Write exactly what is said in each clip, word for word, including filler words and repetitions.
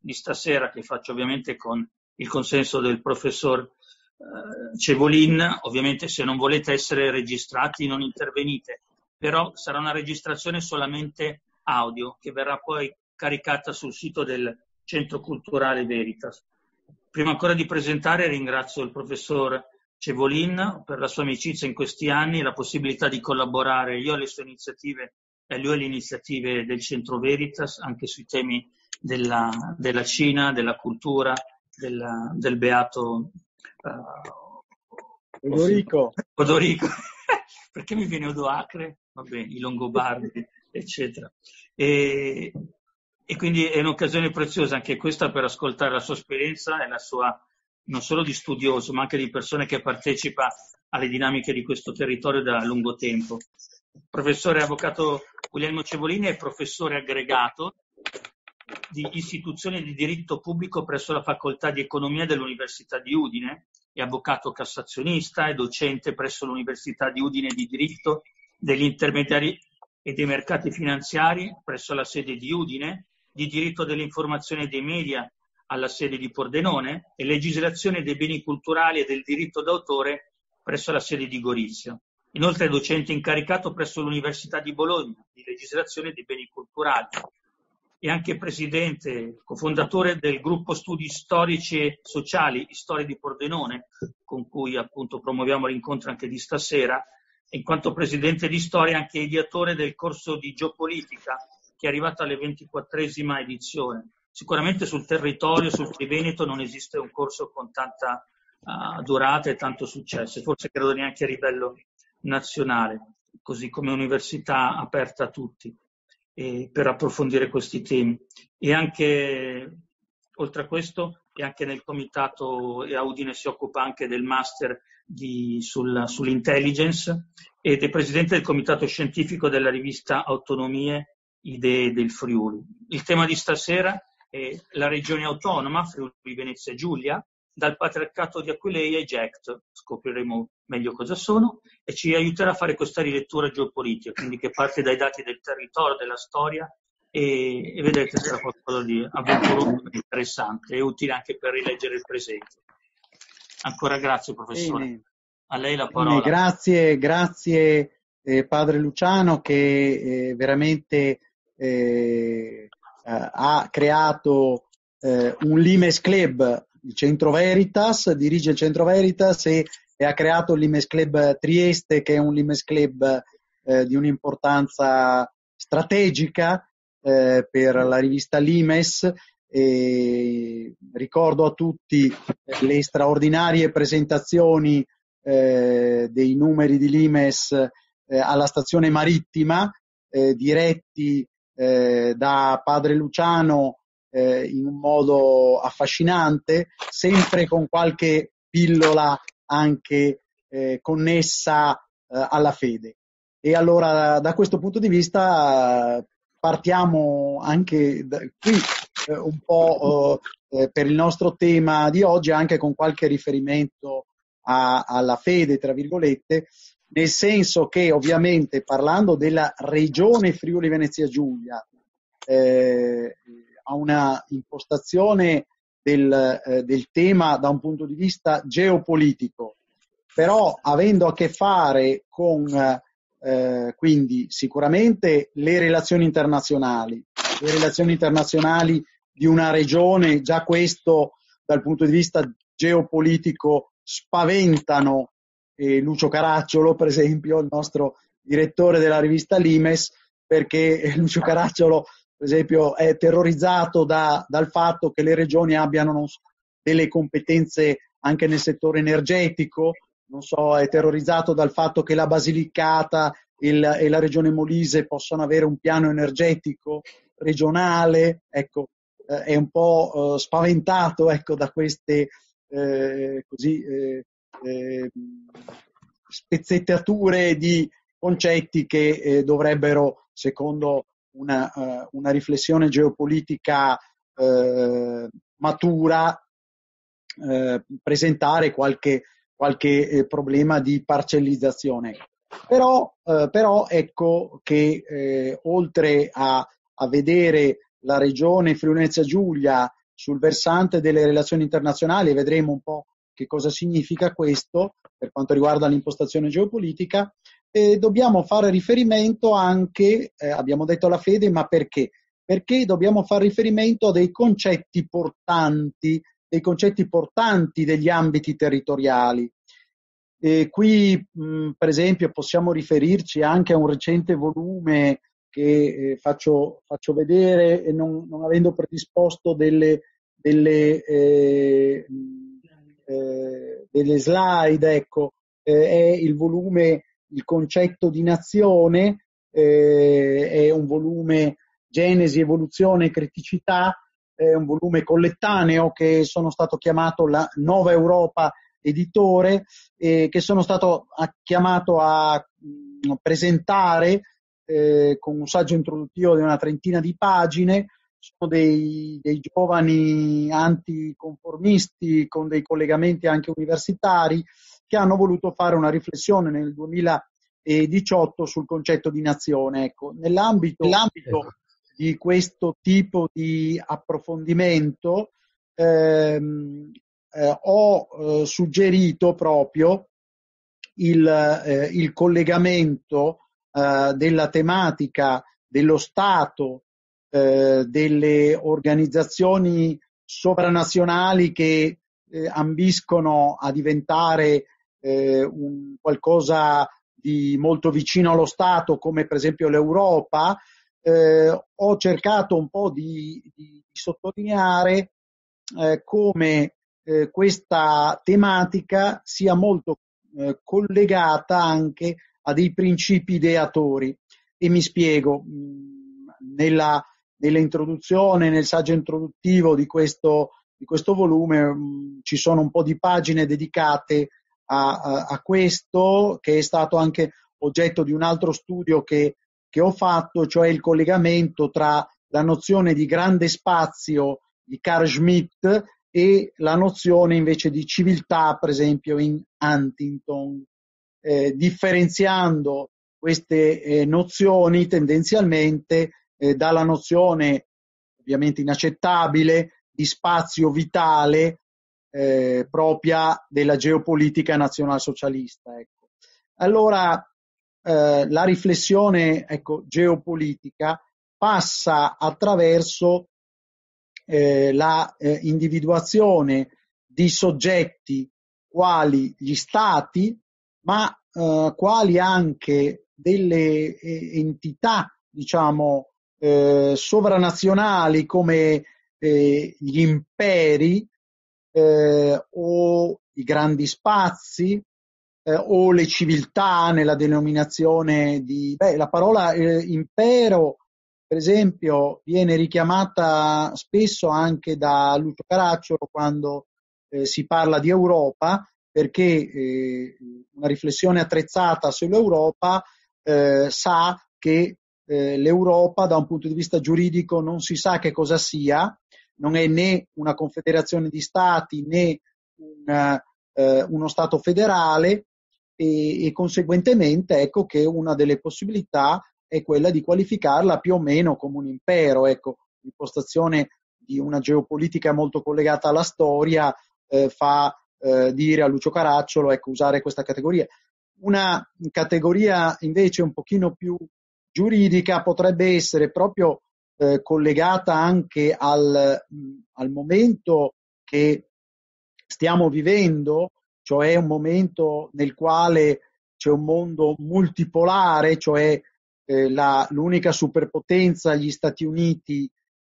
di stasera, che faccio ovviamente con il consenso del professor eh, Cevolin. Ovviamente se non volete essere registrati non intervenite, però sarà una registrazione solamente audio che verrà poi caricata sul sito del Centro Culturale Veritas. Prima ancora di presentare ringrazio il professor Cevolin per la sua amicizia in questi anni e la possibilità di collaborare io alle sue iniziative e lui alle iniziative del Centro Veritas anche sui temi della, della Cina, della cultura, della, del beato uh, Odorico. Odorico. Perché mi viene Odoacre? Vabbè, i Longobardi, eccetera. E, e quindi è un'occasione preziosa anche questa per ascoltare la sua esperienza e la sua, non solo di studioso, ma anche di persone che partecipa alle dinamiche di questo territorio da lungo tempo. Il professore avvocato Guglielmo Cevolini è professore aggregato di istituzioni di diritto pubblico presso la Facoltà di Economia dell'Università di Udine, è avvocato cassazionista e docente presso l'Università di Udine di diritto degli intermediari e dei mercati finanziari presso la sede di Udine, di diritto dell'informazione e dei media alla sede di Pordenone e legislazione dei beni culturali e del diritto d'autore presso la sede di Gorizia. Inoltre è docente incaricato presso l'Università di Bologna di legislazione dei beni culturali. È anche presidente, cofondatore del gruppo studi storici e sociali Storie di Pordenone, con cui appunto promuoviamo l'incontro anche di stasera, e in quanto presidente di storia anche ideatore del corso di geopolitica che è arrivato alle ventiquattresima edizione. Sicuramente sul territorio, sul Triveneto, non esiste un corso con tanta uh, durata e tanto successo, forse credo neanche a livello nazionale, così come università aperta a tutti. Eh, per approfondire questi temi. E anche, oltre a questo, e anche nel comitato, e a Udine si occupa anche del master di, sul, sull'intelligence ed è presidente del comitato scientifico della rivista Autonomie, Idee del Friuli. Il tema di stasera è la regione autonoma, Friuli Venezia Giulia, dal patriarcato di Aquileia ai G E C T, scopriremo meglio cosa sono, e ci aiuterà a fare questa rilettura geopolitica, quindi che parte dai dati del territorio, della storia, e, e vedete sarà qualcosa di avventuroso, interessante e utile anche per rileggere il presente. Ancora grazie professore. Bene. A lei la parola. Bene, grazie, grazie eh, padre Luciano che eh, veramente eh, ha creato eh, un Limes Club, il Centro Veritas, dirige il Centro Veritas e, e ha creato il Limes Club Trieste, che è un Limes Club eh, di un'importanza strategica eh, per la rivista Limes. E ricordo a tutti le straordinarie presentazioni eh, dei numeri di Limes eh, alla stazione marittima, eh, diretti eh, da padre Luciano Eh, in un modo affascinante, sempre con qualche pillola anche eh, connessa eh, alla fede. E allora da questo punto di vista eh, partiamo anche da qui eh, un po' eh, per il nostro tema di oggi anche con qualche riferimento a, alla fede, tra virgolette, nel senso che ovviamente parlando della regione Friuli Venezia Giulia eh, a una impostazione del, eh, del tema da un punto di vista geopolitico, però avendo a che fare con eh, quindi sicuramente le relazioni internazionali, le relazioni internazionali di una regione, già questo dal punto di vista geopolitico spaventano eh, Lucio Caracciolo, per esempio, il nostro direttore della rivista Limes, perché Lucio Caracciolo per esempio è terrorizzato da, dal fatto che le regioni abbiano non so, delle competenze anche nel settore energetico, non so, è terrorizzato dal fatto che la Basilicata il, e la regione Molise possano avere un piano energetico regionale, ecco, eh, è un po' eh, spaventato ecco, da queste eh, così, eh, eh, spezzettature di concetti che eh, dovrebbero, secondo Una, uh, una riflessione geopolitica uh, matura, uh, presentare qualche, qualche eh, problema di parcellizzazione. Però, uh, però ecco che eh, oltre a, a vedere la regione Friuli Venezia Giulia sul versante delle relazioni internazionali, e vedremo un po' che cosa significa questo per quanto riguarda l'impostazione geopolitica. E dobbiamo fare riferimento anche, eh, abbiamo detto alla fede, ma perché? Perché dobbiamo fare riferimento a dei concetti portanti, dei concetti portanti degli ambiti territoriali. E qui, mh, per esempio, possiamo riferirci anche a un recente volume che eh, faccio, faccio vedere, e non, non avendo predisposto delle, delle, eh, eh, delle slide, ecco, eh, è il volume Il concetto di nazione, eh, è un volume Genesi, evoluzione e criticità, è un volume collettaneo che sono stato chiamato la Nuova Europa editore, eh, che sono stato a, chiamato a mh, presentare eh, con un saggio introduttivo di una trentina di pagine. Sono dei, dei giovani anticonformisti con dei collegamenti anche universitari che hanno voluto fare una riflessione nel duemiladiciotto sul concetto di nazione. Ecco, nell'ambito, nell'ambito di questo tipo di approfondimento ehm, eh, ho eh, suggerito proprio il, eh, il collegamento eh, della tematica dello Stato, eh, delle organizzazioni sovranazionali che eh, ambiscono a diventare eh, un qualcosa di molto vicino allo Stato, come per esempio l'Europa. Eh, ho cercato un po' di, di, di sottolineare eh, come eh, questa tematica sia molto eh, collegata anche a dei principi ideatori. E mi spiego. Nella, nell'introduzione, nel saggio introduttivo di questo, di questo volume mh, ci sono un po' di pagine dedicate a, a, a questo, che è stato anche oggetto di un altro studio che, che ho fatto, cioè il collegamento tra la nozione di grande spazio di Carl Schmitt e la nozione invece di civiltà, per esempio in Huntington, eh, differenziando queste eh, nozioni tendenzialmente eh, dalla nozione ovviamente inaccettabile di spazio vitale eh, propria della geopolitica nazionalsocialista. Ecco. Allora eh, la riflessione, ecco, geopolitica passa attraverso eh, la eh, individuazione di soggetti quali gli stati, ma eh, quali anche delle eh, entità, diciamo, eh, sovranazionali come eh, gli imperi eh, o i grandi spazi eh, o le civiltà nella denominazione di... Beh, la parola eh, impero, per esempio, viene richiamata spesso anche da Lucio Caracciolo quando eh, si parla di Europa, perché eh, una riflessione attrezzata sull'Europa eh, sa che eh, l'Europa da un punto di vista giuridico non si sa che cosa sia, non è né una confederazione di stati né un, eh, uno stato federale e, e conseguentemente ecco che una delle possibilità è quella di qualificarla più o meno come un impero. Ecco, l'impostazione di una geopolitica molto collegata alla storia eh, fa eh, dire a Lucio Caracciolo, ecco, usare questa categoria. Una categoria invece un pochino più giuridica potrebbe essere proprio eh, collegata anche al, al momento che stiamo vivendo, cioè un momento nel quale c'è un mondo multipolare, cioè eh, la, l'unica superpotenza, gli Stati Uniti,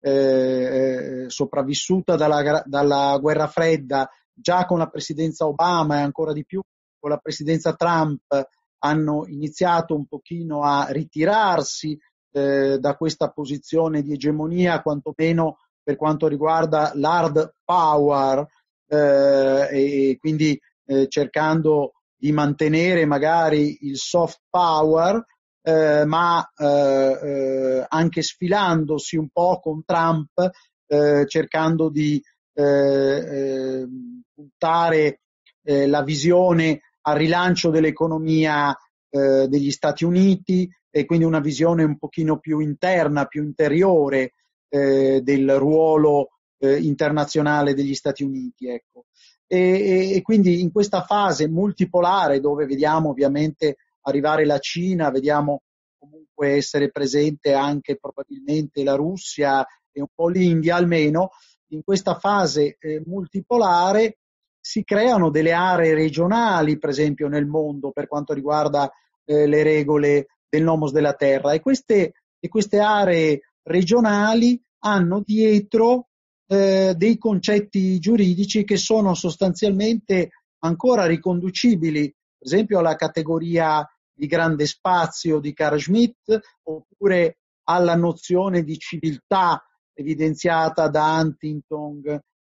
eh, sopravvissuta dalla, dalla guerra fredda, già con la presidenza Obama e ancora di più con la presidenza Trump, hanno iniziato un pochino a ritirarsi eh, da questa posizione di egemonia, quantomeno per quanto riguarda l'hard power, eh, e quindi eh, cercando di mantenere magari il soft power, eh, ma eh, eh, anche sfilandosi un po' con Trump, eh, cercando di eh, eh, puntare eh, la visione al rilancio dell'economia eh, degli Stati Uniti e quindi una visione un pochino più interna, più interiore eh, del ruolo eh, internazionale degli Stati Uniti, ecco. E, e quindi in questa fase multipolare, dove vediamo ovviamente arrivare la Cina, vediamo comunque essere presente anche probabilmente la Russia e un po' l'India almeno, in questa fase eh, multipolare si creano delle aree regionali, per esempio nel mondo, per quanto riguarda eh, le regole del Nomos della Terra, e queste, e queste aree regionali hanno dietro eh, dei concetti giuridici che sono sostanzialmente ancora riconducibili, per esempio alla categoria di grande spazio di Carl Schmitt, oppure alla nozione di civiltà evidenziata da Huntington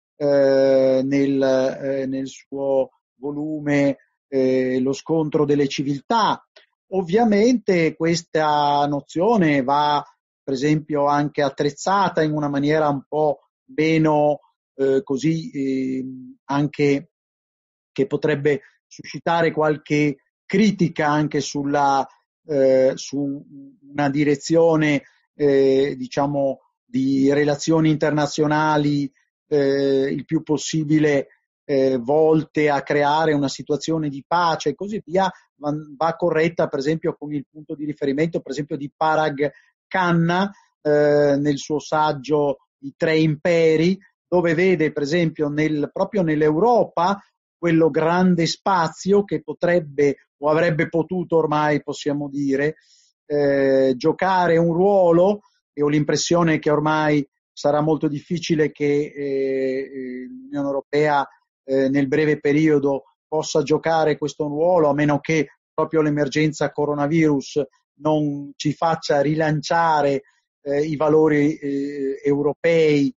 eh, nel, eh, nel suo volume eh, Lo scontro delle civiltà. Ovviamente questa nozione va, per esempio, anche attrezzata in una maniera un po' meno eh, così eh, anche che potrebbe suscitare qualche critica anche sulla, eh, su una direzione eh, diciamo di relazioni internazionali eh, il più possibile eh, volte a creare una situazione di pace e così via, va, va corretta per esempio con il punto di riferimento per esempio di Parag Khanna eh, nel suo saggio I tre imperi, dove vede per esempio nel, proprio nell'Europa quello grande spazio che potrebbe o avrebbe potuto ormai, possiamo dire, eh, giocare un ruolo, e ho l'impressione che ormai sarà molto difficile che eh, l'Unione Europea eh, nel breve periodo possa giocare questo ruolo, a meno che proprio l'emergenza coronavirus non ci faccia rilanciare eh, i valori eh, europei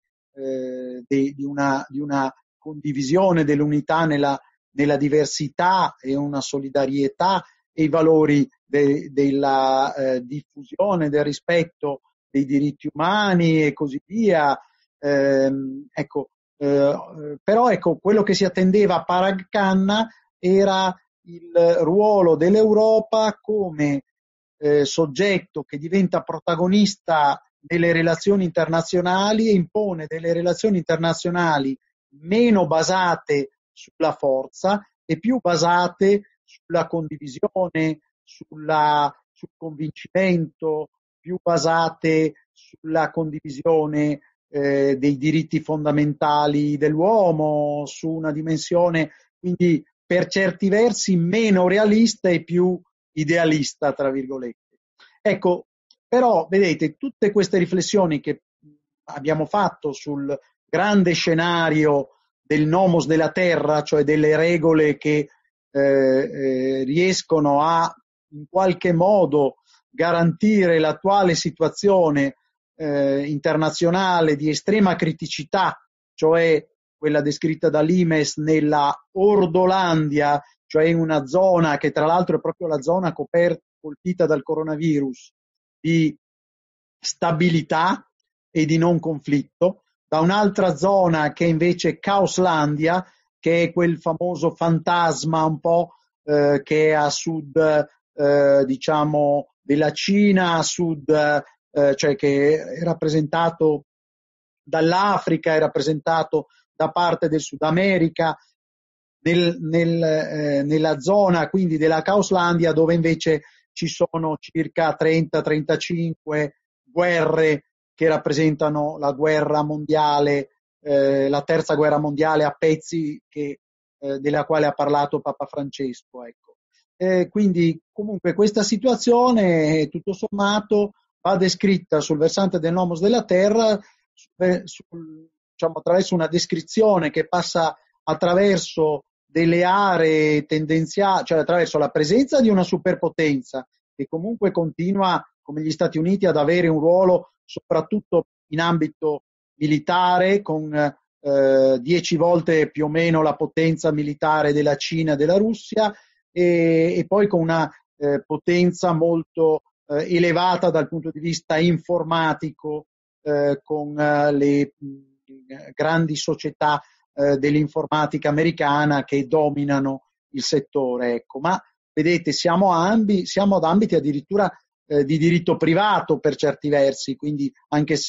eh, di, di, una, di una condivisione dell'unità nella, nella diversità e una solidarietà e i valori de, della eh, diffusione del rispetto dei diritti umani e così via. Eh, ecco, eh, però ecco, quello che si attendeva a Parag Khanna era il ruolo dell'Europa come eh, soggetto che diventa protagonista delle relazioni internazionali e impone delle relazioni internazionali meno basate sulla forza e più basate sulla condivisione, sulla, sul convincimento, più basate sulla condivisione eh, dei diritti fondamentali dell'uomo, su una dimensione quindi per certi versi meno realista e più idealista, tra virgolette. Ecco, però vedete, tutte queste riflessioni che abbiamo fatto sul grande scenario del nomos della terra, cioè delle regole che eh, eh, riescono a in qualche modo garantire l'attuale situazione eh, internazionale di estrema criticità, cioè quella descritta da Limes nella Ordolandia, cioè in una zona che tra l'altro è proprio la zona coperta, colpita dal coronavirus, di stabilità e di non conflitto, da un'altra zona che è invece Caoslandia, che è quel famoso fantasma un po' eh, che è a sud eh, diciamo della Cina, a sud eh, cioè che è rappresentato dall'Africa, è rappresentato da parte del Sud America, nel, nel, eh, nella zona quindi della Caoslandia, dove invece ci sono circa trenta trentacinque guerre che rappresentano la guerra mondiale, eh, la terza guerra mondiale a pezzi che, eh, della quale ha parlato Papa Francesco. Ecco. Eh, quindi comunque questa situazione tutto sommato va descritta sul versante del nomos della terra sul, sul, diciamo, attraverso una descrizione che passa attraverso delle aree tendenziali, cioè attraverso la presenza di una superpotenza che comunque continua, come gli Stati Uniti, ad avere un ruolo soprattutto in ambito militare, con eh, dieci volte più o meno la potenza militare della Cina e della Russia, e, e poi con una eh, potenza molto eh, elevata dal punto di vista informatico, eh, con eh, le mh, grandi società eh, dell'informatica americana che dominano il settore. Ecco. Ma vedete, siamo, ambi, siamo ad ambiti addirittura eh, di diritto privato per certi versi, quindi anche se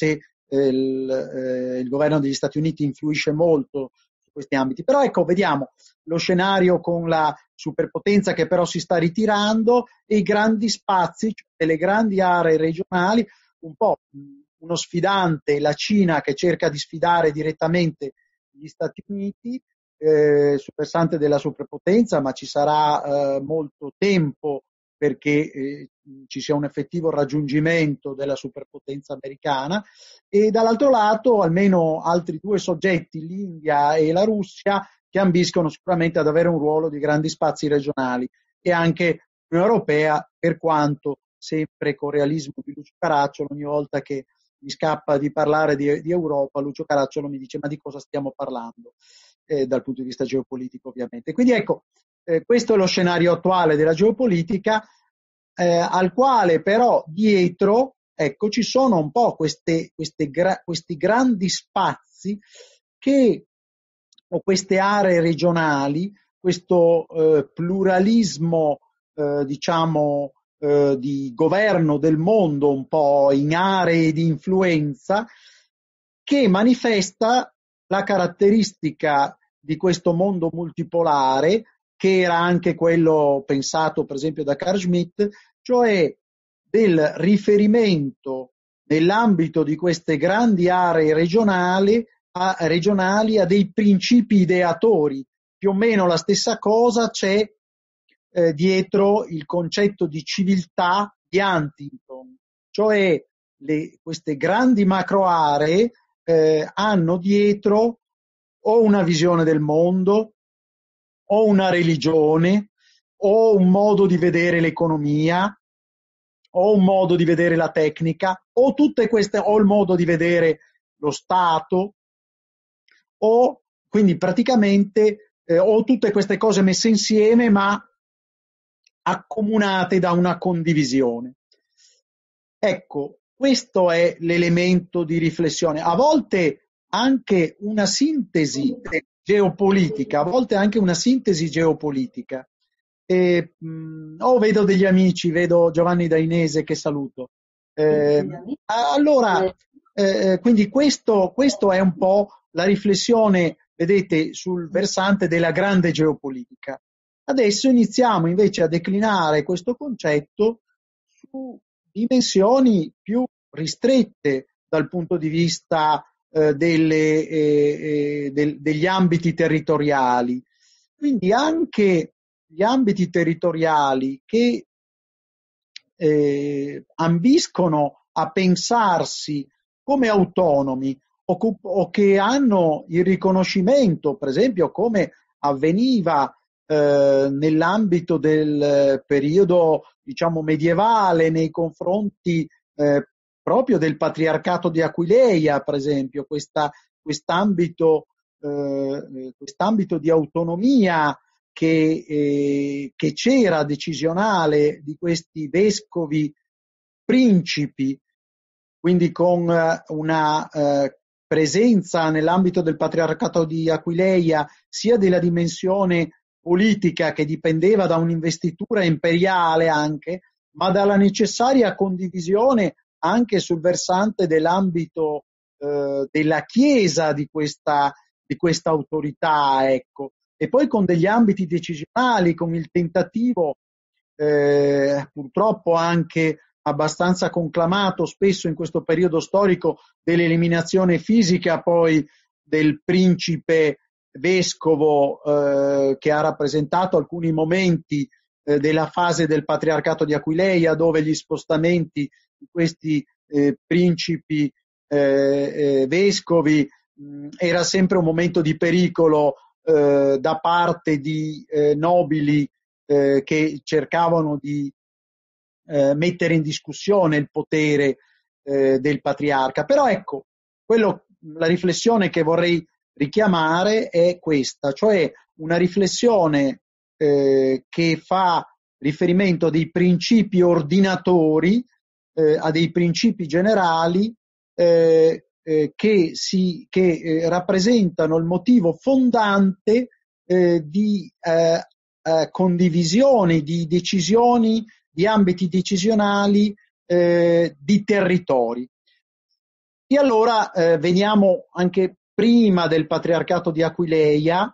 eh, il, eh, il governo degli Stati Uniti influisce molto su questi ambiti. Però ecco, vediamo lo scenario con la superpotenza che però si sta ritirando e i grandi spazi, cioè le grandi aree regionali, un po' uno sfidante, la Cina che cerca di sfidare direttamente gli Stati Uniti eh, sul versante della superpotenza, ma ci sarà eh, molto tempo perché eh, ci sia un effettivo raggiungimento della superpotenza americana, e dall'altro lato almeno altri due soggetti, l'India e la Russia, che ambiscono sicuramente ad avere un ruolo di grandi spazi regionali, e anche l'Unione Europea, per quanto sempre con realismo di Lucio Caracciolo, ogni volta che mi scappa di parlare di, di Europa, Lucio Caracciolo mi dice: ma di cosa stiamo parlando? Eh, dal punto di vista geopolitico, ovviamente. Quindi ecco, eh, questo è lo scenario attuale della geopolitica, eh, al quale però dietro, ecco, ci sono un po' queste, queste gra- questi grandi spazi che, o queste aree regionali, questo eh, pluralismo, eh, diciamo, eh, di governo del mondo, un po' in aree di influenza, che manifesta la caratteristica di questo mondo multipolare, che era anche quello pensato per esempio da Carl Schmitt, cioè del riferimento nell'ambito di queste grandi aree regionali a, regionali a dei principi ideatori. Più o meno la stessa cosa c'è eh, dietro il concetto di civiltà di Huntington, cioè le, queste grandi macro aree eh, hanno dietro o una visione del mondo, o una religione, o un modo di vedere l'economia, o un modo di vedere la tecnica, o tutte queste, o il modo di vedere lo Stato, o quindi praticamente eh, o tutte queste cose messe insieme ma accomunate da una condivisione. Ecco, questo è l'elemento di riflessione. A volte anche una sintesi geopolitica, a volte anche una sintesi geopolitica. E, mh, oh, vedo degli amici, vedo Giovanni Dainese che saluto. Eh, allora, eh, quindi questo, questo è un po' la riflessione, vedete, sul versante della grande geopolitica. Adesso iniziamo invece a declinare questo concetto su dimensioni più ristrette dal punto di vista eh, delle, eh, eh, del, degli ambiti territoriali. Quindi anche gli ambiti territoriali che eh, ambiscono a pensarsi come autonomi o, o che hanno il riconoscimento, per esempio, come avveniva eh, nell'ambito del periodo, diciamo, medievale nei confronti eh, proprio del patriarcato di Aquileia, per esempio, questa, quest'ambito, eh, quest'ambito di autonomia che, eh, che c'era decisionale di questi vescovi principi, quindi con una eh, presenza nell'ambito del patriarcato di Aquileia sia della dimensione politica che dipendeva da un'investitura imperiale anche, ma dalla necessaria condivisione anche sul versante dell'ambito eh, della Chiesa di questa, di questa autorità, ecco. E poi con degli ambiti decisionali, con il tentativo eh, purtroppo anche abbastanza conclamato spesso in questo periodo storico dell'eliminazione fisica poi del principe vescovo eh, che ha rappresentato alcuni momenti eh, della fase del patriarcato di Aquileia, dove gli spostamenti di questi eh, principi eh, eh, vescovi mh, era sempre un momento di pericolo eh, da parte di eh, nobili eh, che cercavano di eh, mettere in discussione il potere eh, del patriarca. Però ecco, quello, la riflessione che vorrei richiamare è questa, cioè una riflessione eh, che fa riferimento a dei principi ordinatori, eh, a dei principi generali eh, eh, che, si, che eh, rappresentano il motivo fondante eh, di eh, eh, condivisioni, di decisioni, di ambiti decisionali, eh, di territori. E allora eh, veniamo anche prima del patriarcato di Aquileia,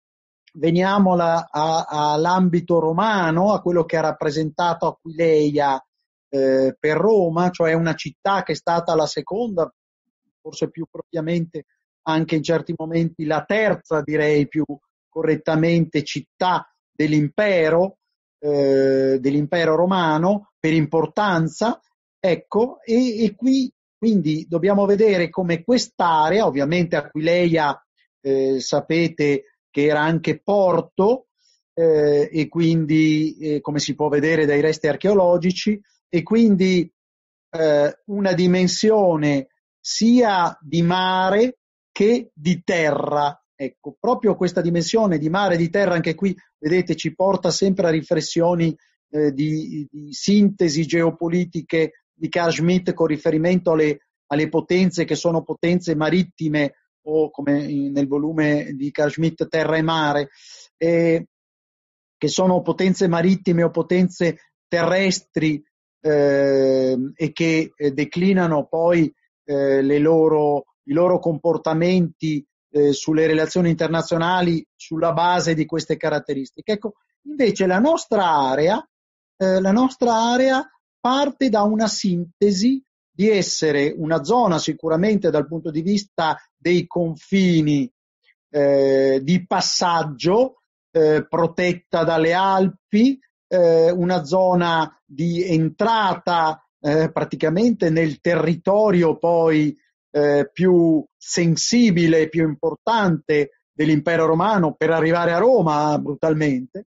veniamo all'ambito romano, a quello che ha rappresentato Aquileia eh, per Roma, cioè una città che è stata la seconda, forse più propriamente anche in certi momenti la terza, direi più correttamente, città dell'impero, eh, dell'impero romano per importanza, ecco, e, e qui quindi dobbiamo vedere come quest'area, ovviamente Aquileia, eh, sapete che era anche porto, eh, e quindi, eh, come si può vedere dai resti archeologici, e quindi eh, una dimensione sia di mare che di terra. Ecco, proprio questa dimensione di mare e di terra, anche qui, vedete, ci porta sempre a riflessioni eh, di, di sintesi geopolitiche di Carl Schmitt con riferimento alle, alle potenze che sono potenze marittime, o come nel volume di Carl Schmitt Terra e Mare, eh, che sono potenze marittime o potenze terrestri eh, e che eh, declinano poi eh, le loro, i loro comportamenti eh, sulle relazioni internazionali sulla base di queste caratteristiche. Ecco, invece la nostra area, eh, la nostra area parte da una sintesi di essere una zona sicuramente dal punto di vista dei confini eh, di passaggio, eh, protetta dalle Alpi, eh, una zona di entrata eh, praticamente nel territorio poi eh, più sensibile, più importante dell'impero romano per arrivare a Roma brutalmente,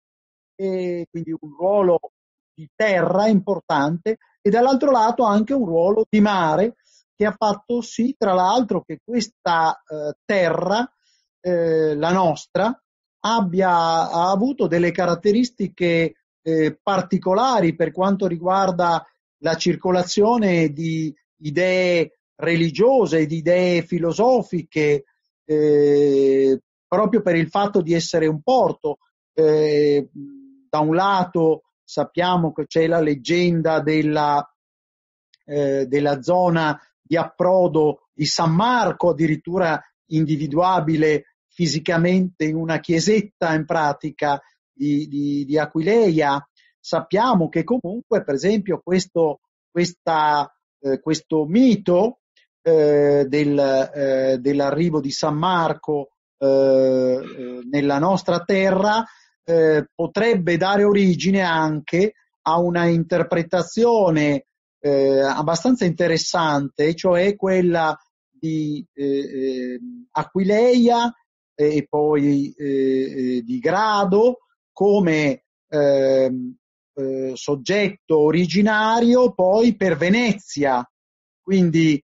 e quindi un ruolo di terra importante, e dall'altro lato anche un ruolo di mare che ha fatto sì, tra l'altro, che questa eh, terra, eh, la nostra, abbia ha avuto delle caratteristiche eh, particolari per quanto riguarda la circolazione di idee religiose, di idee filosofiche, eh, proprio per il fatto di essere un porto. Eh, da un lato sappiamo che c'è la leggenda della, eh, della zona di approdo di San Marco, addirittura individuabile fisicamente in una chiesetta in pratica di, di, di Aquileia. Sappiamo che comunque, per esempio, questo, questa, eh, questo mito eh, del, eh, dell'arrivo di San Marco eh, nella nostra terra eh, potrebbe dare origine anche a una interpretazione eh, abbastanza interessante, cioè quella di eh, Aquileia e poi eh, di Grado come eh, eh, soggetto originario poi per Venezia. Quindi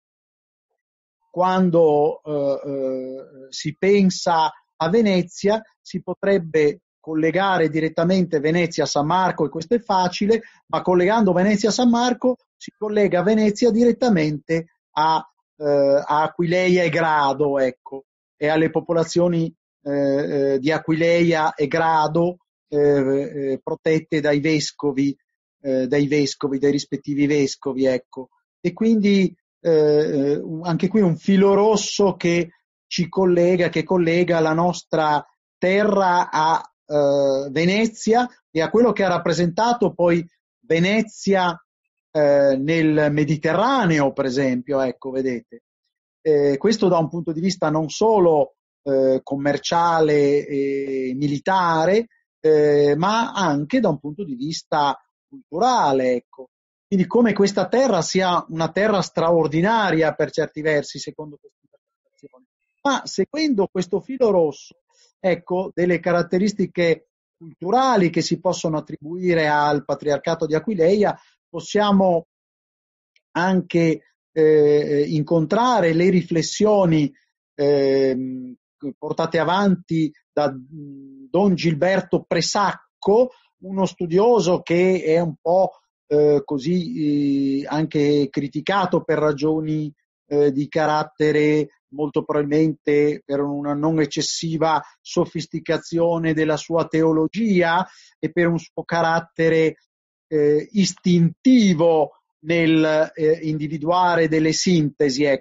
quando eh, eh, si pensa a Venezia si potrebbe collegare direttamente Venezia a San Marco, e questo è facile, ma collegando Venezia a San Marco si collega Venezia direttamente a, eh, a Aquileia e Grado, ecco, e alle popolazioni eh, eh, di Aquileia e Grado eh, eh, protette dai vescovi, eh, dai vescovi, dai rispettivi vescovi, ecco. E quindi eh, anche qui un filo rosso che ci collega, che collega la nostra terra a eh, Venezia e a quello che ha rappresentato poi Venezia eh, nel Mediterraneo, per esempio, ecco, vedete. Eh, questo da un punto di vista non solo eh, commerciale e militare, eh, ma anche da un punto di vista culturale, ecco. Quindi come questa terra sia una terra straordinaria per certi versi, secondo questa interpretazione. Ma seguendo questo filo rosso, ecco, delle caratteristiche culturali che si possono attribuire al patriarcato di Aquileia, possiamo anche eh, incontrare le riflessioni eh, portate avanti da Don Gilberto Presacco, uno studioso che è un po' eh, così eh, anche criticato per ragioni eh, di carattere, molto probabilmente per una non eccessiva sofisticazione della sua teologia e per un suo carattere eh, istintivo nel eh, individuare delle sintesi, ecco.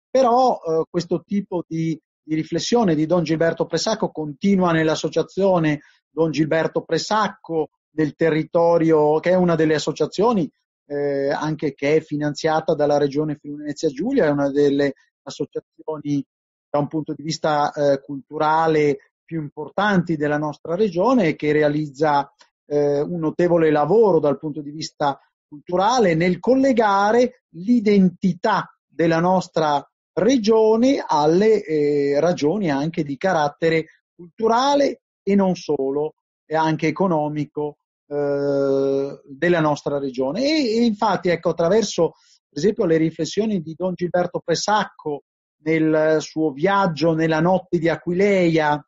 però eh, questo tipo di, di riflessione di Don Gilberto Pressacco continua nell'associazione Don Gilberto Pressacco del territorio, che è una delle associazioni eh, anche che è finanziata dalla Regione Friuli Venezia Giulia, è una delle associazioni da un punto di vista eh, culturale più importanti della nostra regione, che realizza eh, un notevole lavoro dal punto di vista culturale nel collegare l'identità della nostra regione alle eh, ragioni anche di carattere culturale e non solo, e anche economico eh, della nostra regione. E, e infatti, ecco, attraverso per esempio le riflessioni di Don Gilberto Pressacco nel suo viaggio nella notte di Aquileia,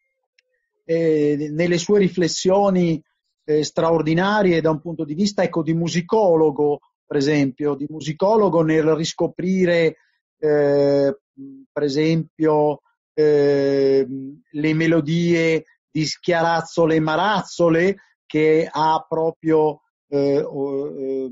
eh, nelle sue riflessioni eh, straordinarie da un punto di vista, ecco, di musicologo, per esempio, di musicologo nel riscoprire eh, per esempio eh, le melodie di Schiarazzole e Marazzole, che ha proprio eh, o, eh,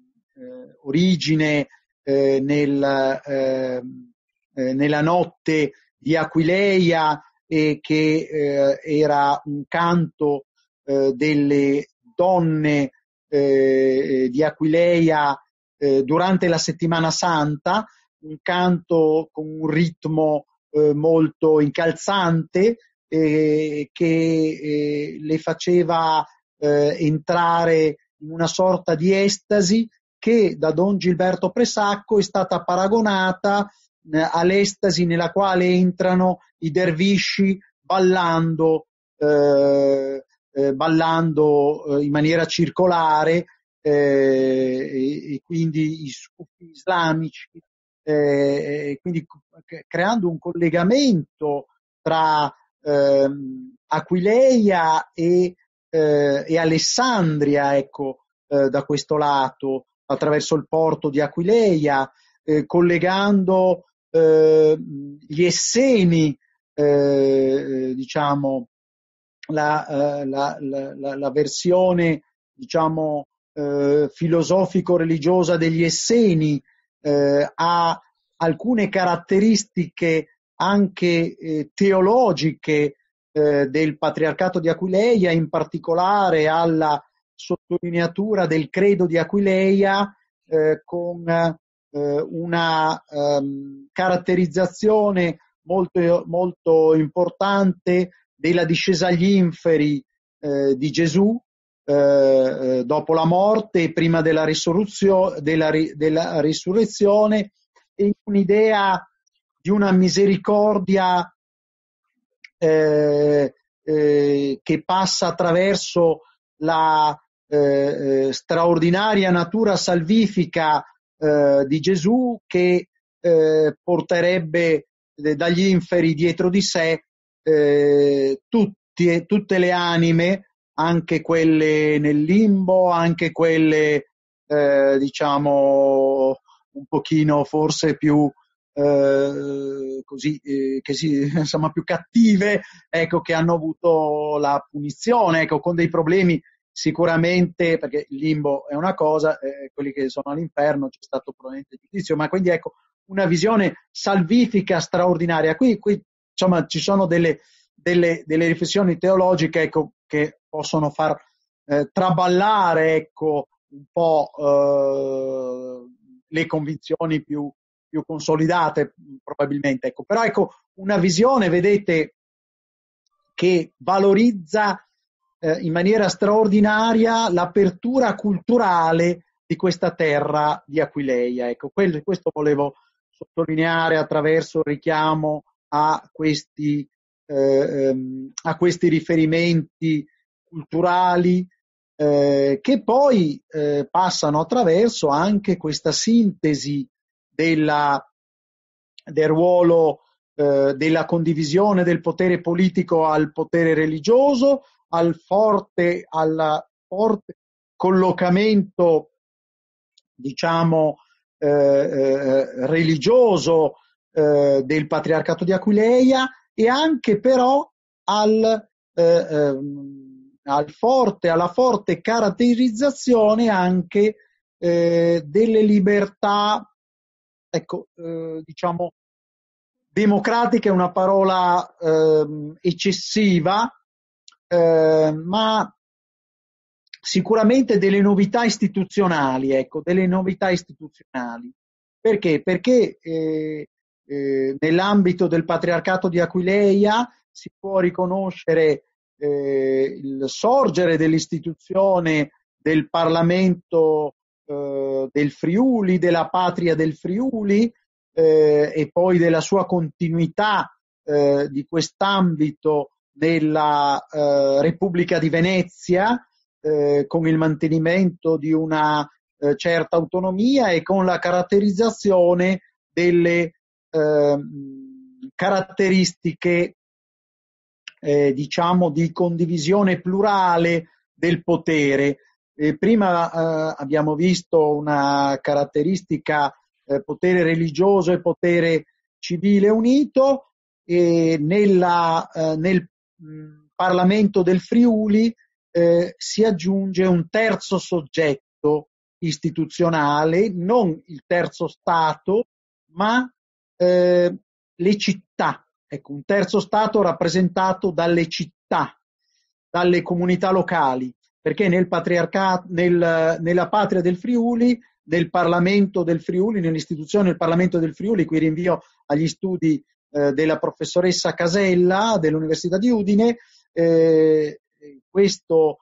origine eh, nel, eh, eh, nella notte di Aquileia, e che eh, era un canto eh, delle donne eh, di Aquileia eh, durante la settimana santa, un canto con un ritmo eh, molto incalzante eh, che eh, le faceva eh, entrare in una sorta di estasi che da Don Gilberto Pressacco è stata paragonata eh, all'estasi nella quale entrano i dervisci ballando, eh, eh, ballando eh, in maniera circolare eh, e, e quindi i sufi islamici, eh, quindi creando un collegamento tra ehm, Aquileia e, eh, e Alessandria, ecco, eh, da questo lato, attraverso il porto di Aquileia, eh, collegando eh, gli Esseni, eh, diciamo, la, eh, la, la, la versione, diciamo, eh, filosofico-religiosa degli Esseni eh, ha alcune caratteristiche anche eh, teologiche eh, del Patriarcato di Aquileia, in particolare alla sottolineatura del credo di Aquileia eh, con eh, una um, caratterizzazione molto, molto importante della discesa agli inferi eh, di Gesù eh, dopo la morte e prima della risurrezione, della, della risurrezione, e un'idea di una misericordia eh, eh, che passa attraverso la eh, straordinaria natura salvifica eh, di Gesù, che eh, porterebbe eh, dagli inferi dietro di sé eh, tutti, tutte le anime, anche quelle nel limbo, anche quelle eh, diciamo un pochino forse più eh, così eh, che si, insomma, più cattive, ecco, che hanno avuto la punizione, ecco, con dei problemi sicuramente, perché il limbo è una cosa, eh, quelli che sono all'inferno c'è stato probabilmente giudizio, ma quindi ecco una visione salvifica straordinaria. Qui, qui insomma ci sono delle, delle, delle riflessioni teologiche, ecco, che possono far eh, traballare, ecco, un po' eh, le convinzioni più, più consolidate probabilmente, ecco. Però ecco una visione, vedete, che valorizza eh, in maniera straordinaria l'apertura culturale di questa terra di Aquileia. Ecco, quel, questo volevo sottolineare attraverso il richiamo a questi, eh, ehm, a questi riferimenti culturali eh, che poi eh, passano attraverso anche questa sintesi della, del ruolo eh, della condivisione del potere politico al potere religioso, al forte, al forte collocamento, diciamo, eh, eh, religioso eh, del Patriarcato di Aquileia, e anche però al, eh, ehm, al forte, alla forte caratterizzazione anche eh, delle libertà ecco, eh, diciamo, democratica è una parola eh, eccessiva, eh, ma sicuramente delle novità istituzionali, ecco, delle novità istituzionali. Perché? Perché eh, eh, nell'ambito del patriarcato di Aquileia si può riconoscere eh, il sorgere dell'istituzione del Parlamento eh, del Friuli, della patria del Friuli, eh, e poi della sua continuità eh, di quest'ambito nella eh, Repubblica di Venezia, eh, con il mantenimento di una eh, certa autonomia e con la caratterizzazione delle eh, caratteristiche eh, diciamo di condivisione plurale del potere. Eh, prima eh, abbiamo visto una caratteristica eh, potere religioso e potere civile unito, e nella, eh, nel mh, Parlamento del Friuli eh, si aggiunge un terzo soggetto istituzionale, non il terzo Stato, ma eh, le città. Ecco, un terzo Stato rappresentato dalle città, dalle comunità locali, perché nel patriarcato, nel, nella patria del Friuli, nel Parlamento del Friuli, nell'istituzione del Parlamento del Friuli, qui rinvio agli studi eh, della professoressa Casella dell'Università di Udine, eh, questo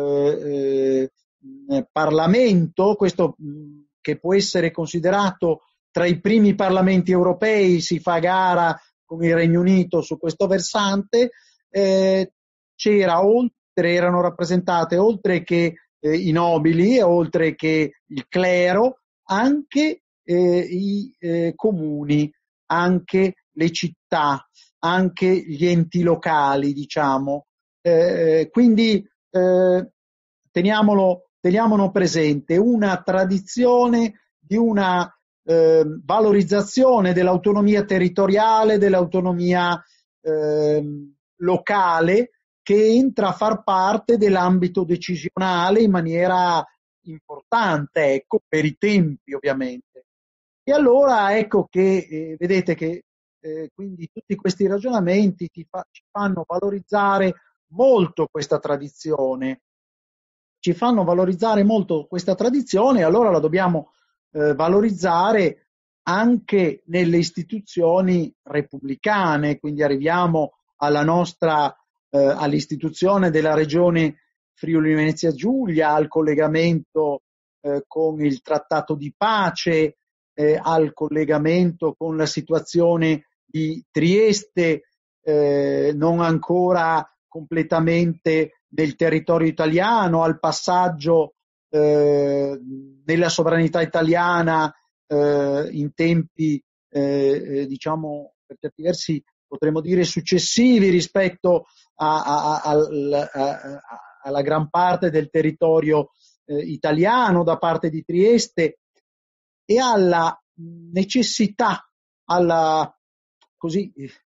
eh, eh, Parlamento, questo mh, che può essere considerato tra i primi parlamenti europei, si fa gara con il Regno Unito su questo versante, eh, c'era oltre, erano rappresentate oltre che eh, i nobili, oltre che il clero, anche eh, i eh, comuni, anche le città, anche gli enti locali, diciamo. Eh, quindi eh, teniamolo, teniamolo presente, una tradizione di una eh, valorizzazione dell'autonomia territoriale, dell'autonomia eh, locale, che entra a far parte dell'ambito decisionale in maniera importante, ecco, per i tempi ovviamente. E allora ecco che, eh, vedete che eh, quindi tutti questi ragionamenti ti fa, ci fanno valorizzare molto questa tradizione, ci fanno valorizzare molto questa tradizione, e allora la dobbiamo eh, valorizzare anche nelle istituzioni repubblicane, quindi arriviamo alla nostra, eh, all'istituzione della regione Friuli Venezia Giulia, al collegamento eh, con il trattato di pace, eh, al collegamento con la situazione di Trieste, eh, non ancora completamente del territorio italiano, al passaggio eh, della sovranità italiana eh, in tempi eh, diciamo per certi versi potremmo dire successivi rispetto a, a, a, a, a, alla gran parte del territorio eh, italiano da parte di Trieste, e alla necessità, alla così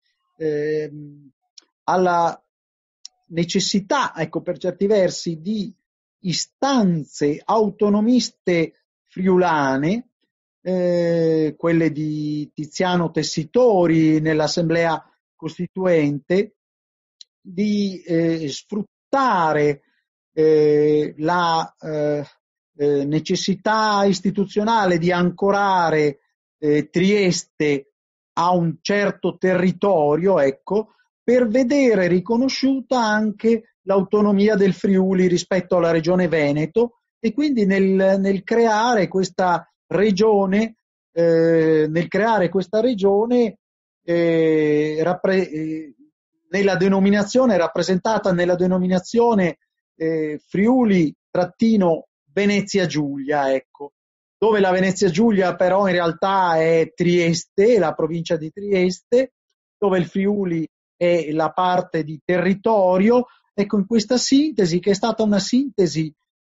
eh, alla necessità, ecco, per certi versi, di istanze autonomiste friulane, eh, quelle di Tiziano Tessitori nell'Assemblea Costituente, di eh, sfruttare eh, la eh, eh, necessità istituzionale di ancorare eh, Trieste a un certo territorio, ecco, per vedere riconosciuta anche l'autonomia del Friuli rispetto alla regione Veneto, e quindi nel, nel creare questa regione, eh, nel creare questa regione eh, rappre- eh, nella denominazione, rappresentata nella denominazione eh, Friuli trattino Venezia Giulia, ecco, dove la Venezia Giulia però in realtà è Trieste, la provincia di Trieste, dove il Friuli è la parte di territorio. Ecco, in questa sintesi, che è stata una sintesi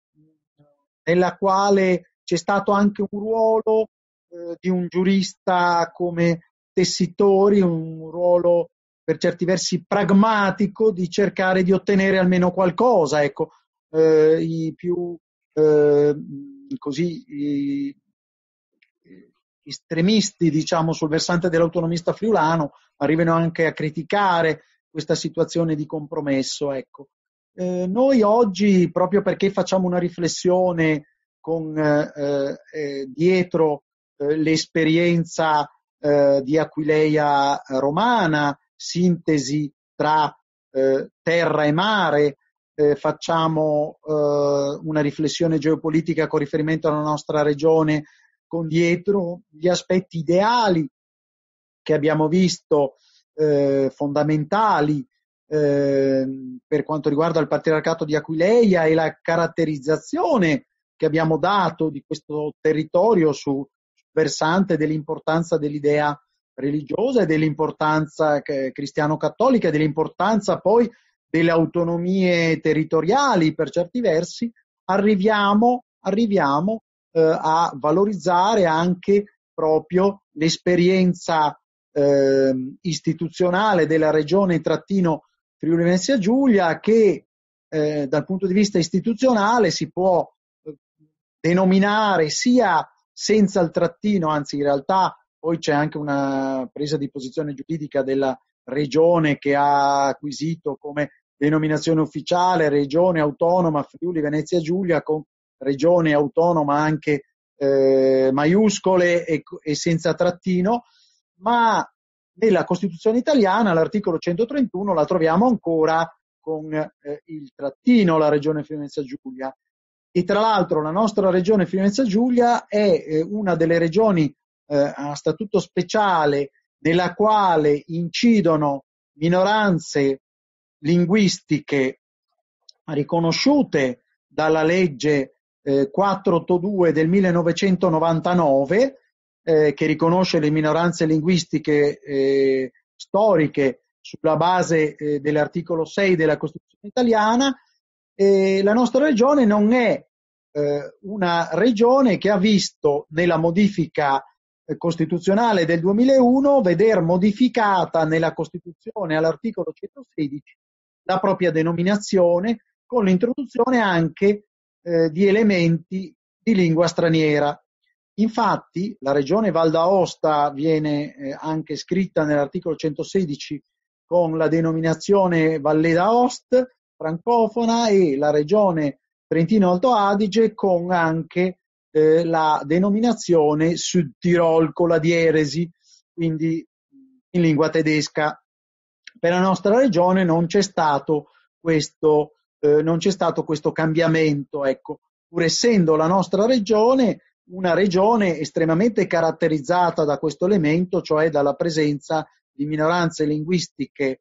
nella quale c'è stato anche un ruolo eh, di un giurista come Tessitori, un ruolo per certi versi pragmatico, di cercare di ottenere almeno qualcosa, ecco, eh, i più eh, così i, estremisti, diciamo, sul versante dell'autonomista friulano arrivino anche a criticare questa situazione di compromesso. Ecco. Eh, noi oggi, proprio perché facciamo una riflessione con eh, eh, dietro eh, l'esperienza eh, di Aquileia romana, sintesi tra eh, terra e mare, eh, facciamo eh, una riflessione geopolitica con riferimento alla nostra regione, con dietro gli aspetti ideali che abbiamo visto eh, fondamentali eh, per quanto riguarda il patriarcato di Aquileia e la caratterizzazione che abbiamo dato di questo territorio su versante dell'importanza dell'idea religiosa e dell'importanza cristiano-cattolica e dell'importanza poi delle autonomie territoriali per certi versi, arriviamo, arriviamo eh, a valorizzare anche proprio l'esperienza eh, istituzionale della regione trattino Friuli Venezia Giulia, che eh, dal punto di vista istituzionale si può eh, denominare sia senza il trattino, anzi in realtà poi c'è anche una presa di posizione giuridica della regione che ha acquisito come denominazione ufficiale Regione Autonoma Friuli Venezia Giulia, con regione autonoma anche eh, maiuscole e, e senza trattino, ma nella Costituzione italiana l'articolo centotrentuno la troviamo ancora con eh, il trattino, la regione Friuli Venezia Giulia. E tra l'altro la nostra regione Friuli Venezia Giulia è eh, una delle regioni eh, a statuto speciale nella quale incidono minoranze linguistiche riconosciute dalla legge eh, quattrocentottantadue del millenovecentonovantanove, eh, che riconosce le minoranze linguistiche eh, storiche sulla base eh, dell'articolo sei della Costituzione italiana. E la nostra regione non è eh, una regione che ha visto nella modifica eh, costituzionale del duemilauno veder modificata nella Costituzione all'articolo centosedici la propria denominazione, con l'introduzione anche eh, di elementi di lingua straniera. Infatti la regione Val d'Aosta viene eh, anche scritta nell'articolo centosedici con la denominazione Valle d'Aosta francofona, e la regione Trentino Alto Adige con anche eh, la denominazione Südtirol con la dieresi, quindi in lingua tedesca. Per la nostra regione non c'è stato questo, eh, non c'è stato questo cambiamento, ecco, pur essendo la nostra regione una regione estremamente caratterizzata da questo elemento, cioè dalla presenza di minoranze linguistiche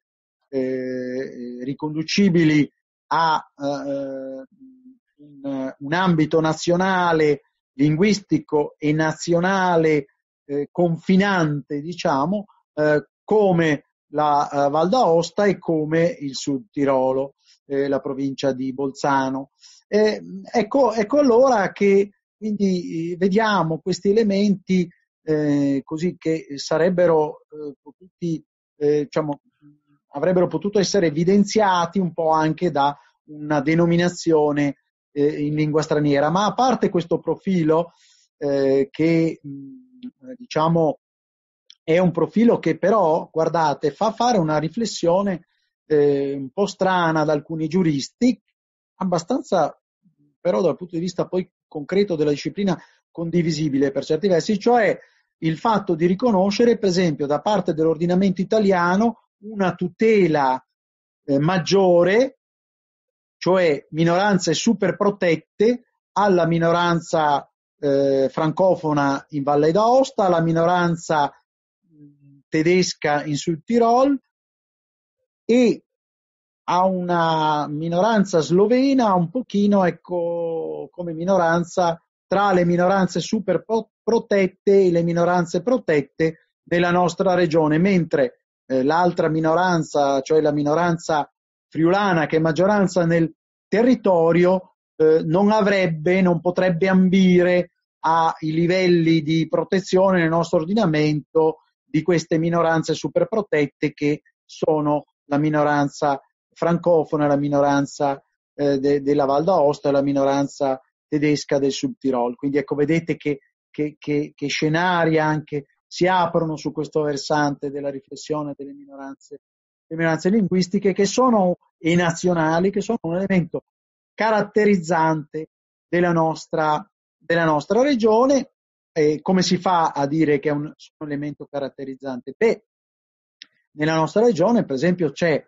eh, riconducibili a eh, un, un ambito nazionale, linguistico e nazionale eh, confinante, diciamo, eh, come la uh, Val d'Aosta e come il Sud Tirolo, eh, la provincia di Bolzano. Eh, ecco, ecco allora che quindi eh, vediamo questi elementi eh, così che sarebbero eh, potuti, eh, diciamo, avrebbero potuto essere evidenziati un po' anche da una denominazione eh, in lingua straniera. Ma a parte questo profilo eh, che mh, diciamo è un profilo che però, guardate, fa fare una riflessione eh, un po' strana ad alcuni giuristi, abbastanza però dal punto di vista poi concreto della disciplina condivisibile per certi versi, cioè il fatto di riconoscere, per esempio, da parte dell'ordinamento italiano una tutela eh, maggiore, cioè minoranze super protette, alla minoranza eh, francofona in Valle d'Aosta, alla minoranza tedesca in Sud Tirol e a una minoranza slovena un pochino, ecco, come minoranza tra le minoranze super protette e le minoranze protette della nostra regione, mentre eh, l'altra minoranza, cioè la minoranza friulana, che è maggioranza nel territorio, eh, non avrebbe, non potrebbe ambire ai livelli di protezione nel nostro ordinamento di queste minoranze super protette che sono la minoranza francofona, la minoranza eh, de, della Val d'Aosta e la minoranza tedesca del Sud Tirol. Quindi ecco, vedete che, che, che, che scenari anche si aprono su questo versante della riflessione delle minoranze, delle minoranze linguistiche, che sono e nazionali, che sono un elemento caratterizzante della nostra, della nostra regione. E come si fa a dire che è un, un elemento caratterizzante? Beh, nella nostra regione, per esempio, c'è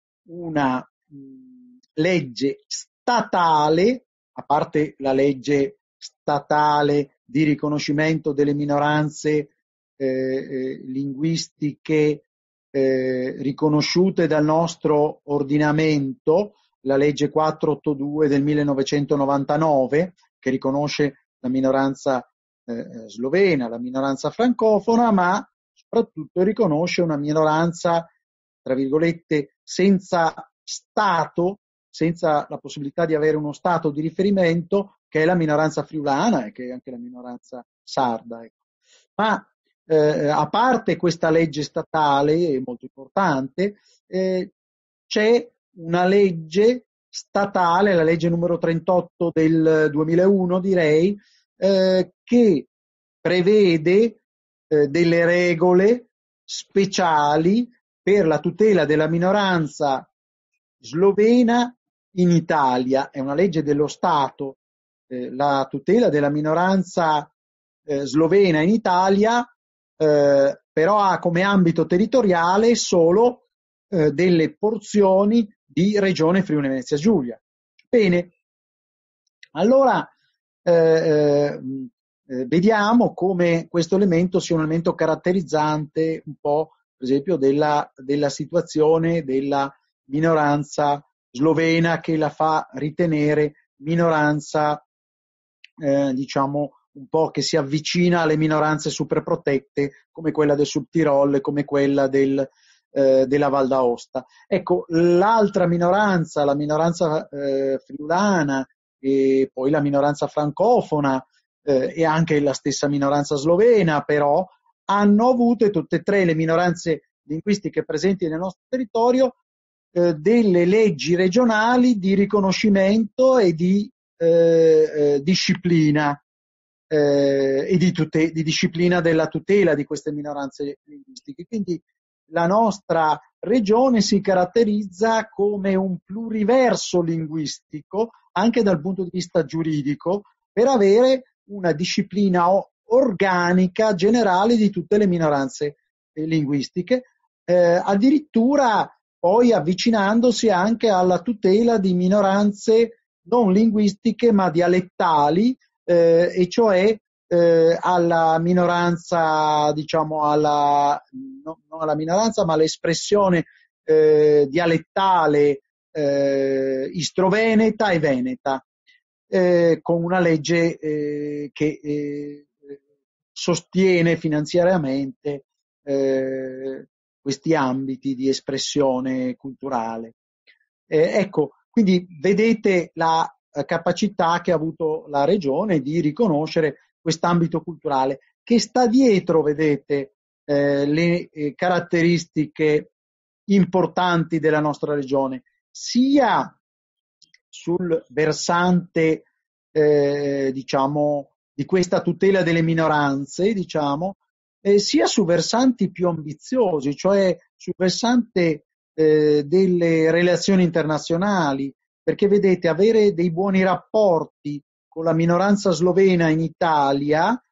una mh, legge statale, a parte la legge statale di riconoscimento delle minoranze eh, eh, linguistiche eh, riconosciute dal nostro ordinamento, la legge quattrocentottantadue del millenovecentonovantanove, che riconosce la minoranza eh, slovena, la minoranza francofona, ma soprattutto riconosce una minoranza, tra virgolette, senza Stato, senza la possibilità di avere uno Stato di riferimento, che è la minoranza friulana e che è anche la minoranza sarda. Ecco. Ma eh, a parte questa legge statale, molto importante, eh, c'è una legge statale, la legge numero trentotto del duemilauno, direi, eh, che prevede eh, delle regole speciali per la tutela della minoranza slovena in Italia. È una legge dello Stato, eh, la tutela della minoranza eh, slovena in Italia, eh, però ha come ambito territoriale solo eh, delle porzioni di Regione Friuli Venezia Giulia. Bene, allora eh, eh, eh, vediamo come questo elemento sia un elemento caratterizzante un po', per esempio, della, della situazione della minoranza slovena, che la fa ritenere minoranza, eh, diciamo, un po' che si avvicina alle minoranze superprotette, come quella del Sud Tirol, come quella del, eh, della Val d'Aosta. Ecco, l'altra minoranza, la minoranza eh, friulana e poi la minoranza francofona eh, e anche la stessa minoranza slovena, però, hanno avuto, e tutte e tre le minoranze linguistiche presenti nel nostro territorio, eh, delle leggi regionali di riconoscimento e di eh, eh, disciplina eh, e di, tute- di disciplina della tutela di queste minoranze linguistiche. Quindi la nostra regione si caratterizza come un pluriverso linguistico, anche dal punto di vista giuridico, per avere una disciplina organica generale di tutte le minoranze eh, linguistiche, eh, addirittura poi avvicinandosi anche alla tutela di minoranze non linguistiche ma dialettali, eh, e cioè eh, alla minoranza, diciamo alla, no, non alla minoranza, ma all'espressione eh, dialettale eh, istroveneta e veneta, eh, con una legge eh, che eh, sostiene finanziariamente eh, questi ambiti di espressione culturale. Eh, ecco, quindi vedete la eh, capacità che ha avuto la regione di riconoscere quest'ambito culturale, che sta dietro, vedete, eh, le eh, caratteristiche importanti della nostra regione, sia sul versante, eh, diciamo, di questa tutela delle minoranze, diciamo, eh, sia su versanti più ambiziosi, cioè sul versante eh, delle relazioni internazionali, perché vedete, avere dei buoni rapporti con la minoranza slovena in Italia,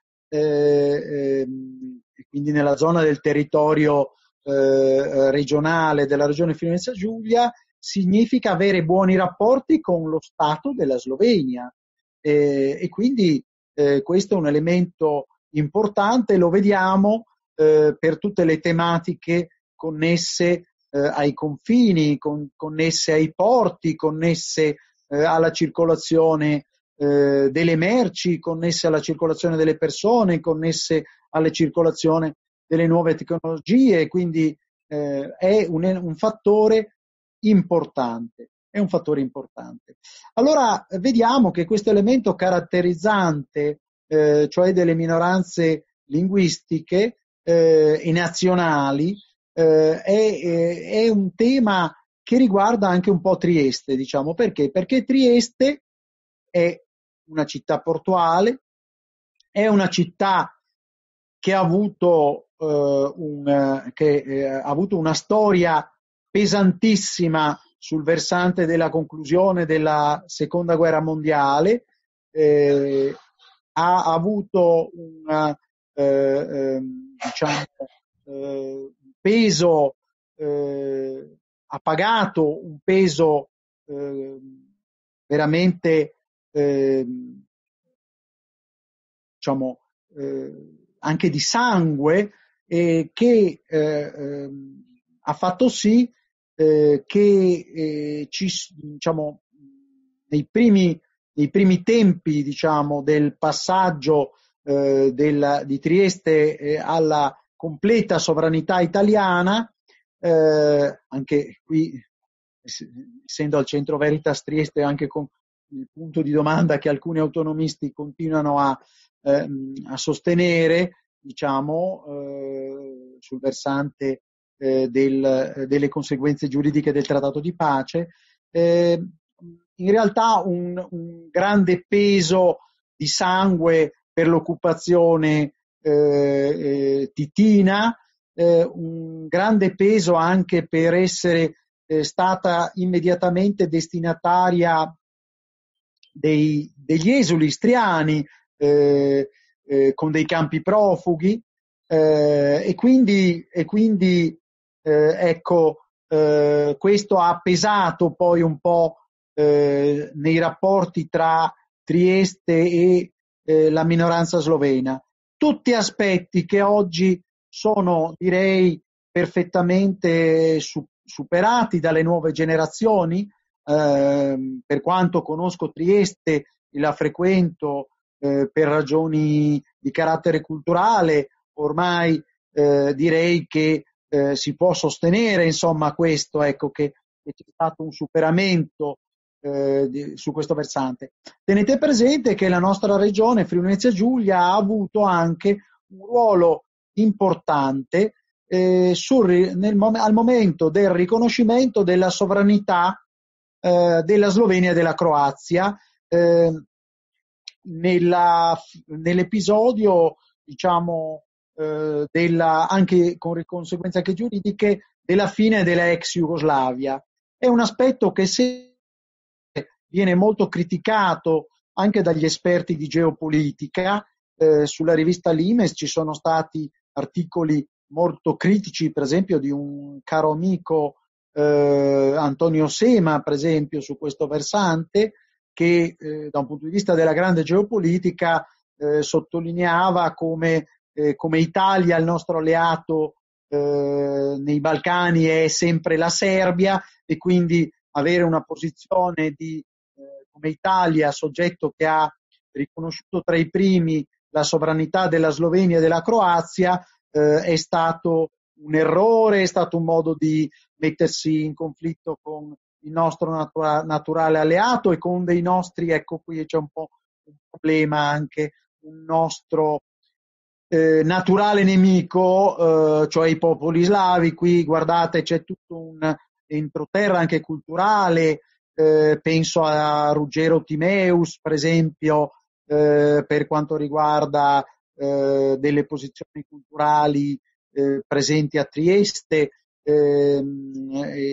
eh, ehm, quindi nella zona del territorio eh, regionale della regione Friuli Venezia Giulia, significa avere buoni rapporti con lo Stato della Slovenia, eh, e quindi eh, questo è un elemento importante, lo vediamo eh, per tutte le tematiche connesse eh, ai confini, con, connesse ai porti, connesse eh, alla circolazione eh, delle merci, connesse alla circolazione delle persone, connesse alla circolazione delle nuove tecnologie, quindi eh, è un, un fattore importante, è un fattore importante. Allora vediamo che questo elemento caratterizzante, eh, cioè delle minoranze linguistiche eh, e nazionali, eh, è, è un tema che riguarda anche un po' Trieste, diciamo. Perché? Perché Trieste è una città portuale, È una città che ha avuto, eh, un, che, eh, ha avuto una storia pesantissima sul versante della conclusione della seconda guerra mondiale, eh, ha avuto un eh, eh, diciamo, eh, peso, eh, ha pagato un peso eh, veramente eh, diciamo eh, anche di sangue, eh, che eh, eh, ha fatto sì eh, che eh, ci, diciamo, nei primi, nei primi tempi, diciamo, del passaggio eh, della, di Trieste eh, alla completa sovranità italiana, eh, anche qui, essendo al centro Veritas Trieste, anche con il punto di domanda che alcuni autonomisti continuano a, ehm, a sostenere, diciamo, eh, sul versante eh, del, delle conseguenze giuridiche del trattato di pace, eh, in realtà un, un grande peso di sangue per l'occupazione eh, eh, titina, eh, un grande peso anche per essere eh, stata immediatamente destinataria dei, degli esuli istriani eh, eh, con dei campi profughi eh, e quindi, e quindi eh, ecco, eh, questo ha pesato poi un po' eh, nei rapporti tra Trieste e eh, la minoranza slovena. Tutti aspetti che oggi sono, direi, perfettamente su, superati dalle nuove generazioni. Eh, per quanto conosco Trieste e la frequento eh, per ragioni di carattere culturale, ormai eh, direi che eh, si può sostenere, insomma, questo, ecco, che, che c'è stato un superamento eh, di, su questo versante. Tenete presente che la nostra regione, Friuli Venezia Giulia, ha avuto anche un ruolo importante eh, sul, nel, al momento del riconoscimento della sovranità eh, della Slovenia e della Croazia eh, nella, nell'episodio, diciamo, eh, della, anche con conseguenze anche giuridiche, della fine della ex Jugoslavia. È un aspetto che se viene molto criticato anche dagli esperti di geopolitica. Eh, sulla rivista Limes ci sono stati articoli molto critici, per esempio di un caro amico eh, Antonio Sema, per esempio, su questo versante, che eh, da un punto di vista della grande geopolitica eh, sottolineava come, eh, come Italia, il nostro alleato eh, nei Balcani, è sempre la Serbia, e quindi avere una posizione di eh, come Italia, soggetto che ha riconosciuto tra i primi la sovranità della Slovenia e della Croazia, eh, è stato un errore, è stato un modo di mettersi in conflitto con il nostro natura- naturale alleato e con dei nostri, ecco qui c'è un po' un problema anche, un nostro eh, naturale nemico, eh, cioè i popoli slavi. Qui guardate c'è tutto un entroterra anche culturale, eh, penso a Ruggero Timeus per esempio, eh, per quanto riguarda eh, delle posizioni culturali eh, presenti a Trieste, ehm,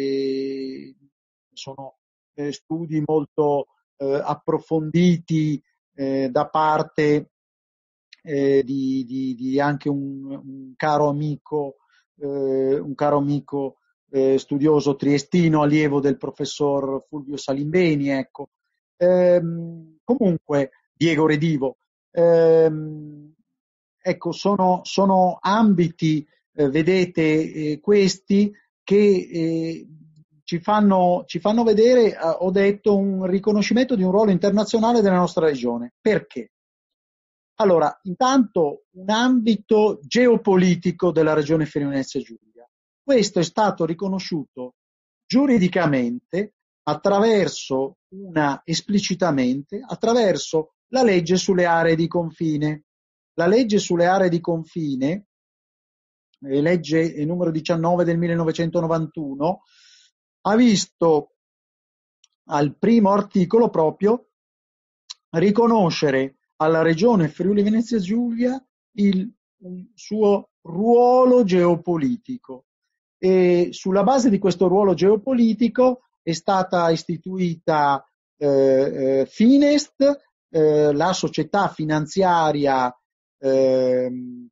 e sono eh, studi molto eh, approfonditi eh, da parte eh, di, di, di anche un, un caro amico, eh, un caro amico eh, studioso triestino, allievo del professor Fulvio Salimbeni, ecco. Ehm, comunque, Diego Redivo. Ehm, ecco, sono, sono ambiti, eh, vedete, eh, questi che eh, ci fanno, ci fanno vedere, eh, ho detto, un riconoscimento di un ruolo internazionale della nostra regione. Perché? Allora, intanto un ambito geopolitico della regione Friuli Venezia Giulia. Questo è stato riconosciuto giuridicamente attraverso una, esplicitamente, attraverso la legge sulle aree di confine. La legge sulle aree di confine, eh, legge numero diciannove del millenovecentonovantuno, ha visto al primo articolo proprio riconoscere alla regione Friuli Venezia Giulia il, il suo ruolo geopolitico. E sulla base di questo ruolo geopolitico è stata istituita eh, eh, Finest, eh, la società finanziaria eh,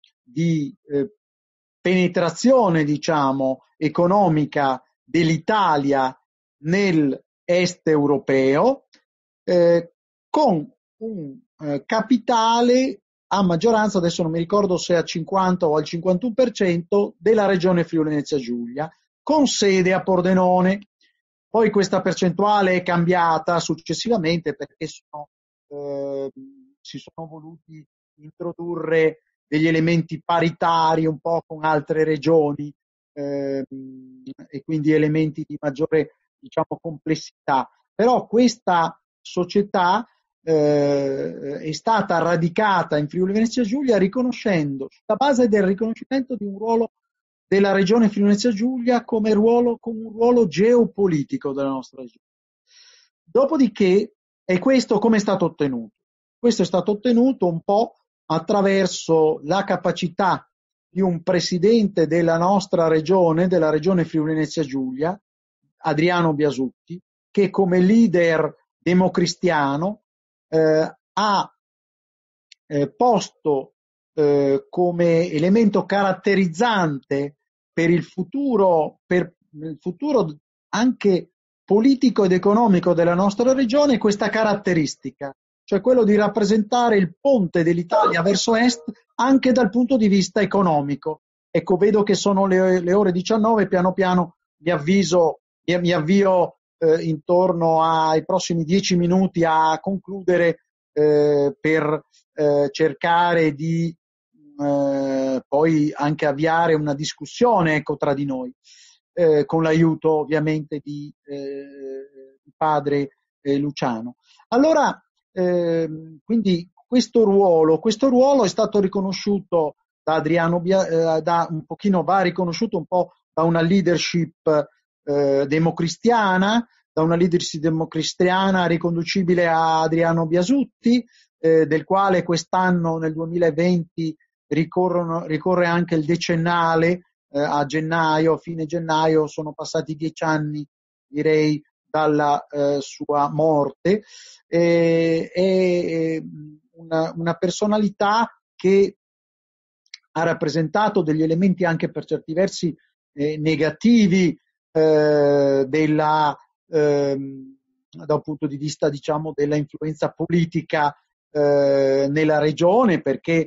di eh, penetrazione, diciamo, economica dell'Italia nell'est europeo, eh, con un eh, capitale a maggioranza, adesso non mi ricordo se al cinquanta o al cinquantuno per cento, della regione Friuli Venezia Giulia, con sede a Pordenone. Poi questa percentuale è cambiata successivamente perché sono, eh, si sono voluti introdurre degli elementi paritari un po' con altre regioni eh, e quindi elementi di maggiore, diciamo, complessità. Però questa società eh, è stata radicata in Friuli Venezia Giulia riconoscendo, sulla base del riconoscimento di un ruolo della regione Friuli Venezia Giulia come, ruolo, come un ruolo geopolitico della nostra regione. Dopodiché, e questo come è stato ottenuto? Questo è stato ottenuto un po' attraverso la capacità di un presidente della nostra regione, della regione Friuli Venezia Giulia, Adriano Biasutti, che come leader democristiano eh, ha eh, posto eh, come elemento caratterizzante per il futuro, per il futuro anche politico ed economico della nostra regione questa caratteristica, cioè quello di rappresentare il ponte dell'Italia verso est anche dal punto di vista economico. Ecco, vedo che sono le, le ore diciannove, piano piano mi avviso, mi, mi avvio eh, intorno ai prossimi dieci minuti a concludere eh, per eh, cercare di eh, poi anche avviare una discussione, ecco, tra di noi, eh, con l'aiuto ovviamente di, eh, di padre eh, Luciano. Allora, eh, quindi questo ruolo, questo ruolo è stato riconosciuto da Adriano, eh, da un pochino va riconosciuto un po' da una leadership eh, democristiana, da una leadership democristiana riconducibile a Adriano Biasutti, eh, del quale quest'anno nel duemilaventi ricorrono, ricorre anche il decennale eh, a gennaio, a fine gennaio, sono passati dieci anni, direi, dalla eh, sua morte. Eh, è una, una personalità che ha rappresentato degli elementi anche per certi versi eh, negativi eh, della, ehm, da un punto di vista, diciamo, della influenza politica eh, nella regione, perché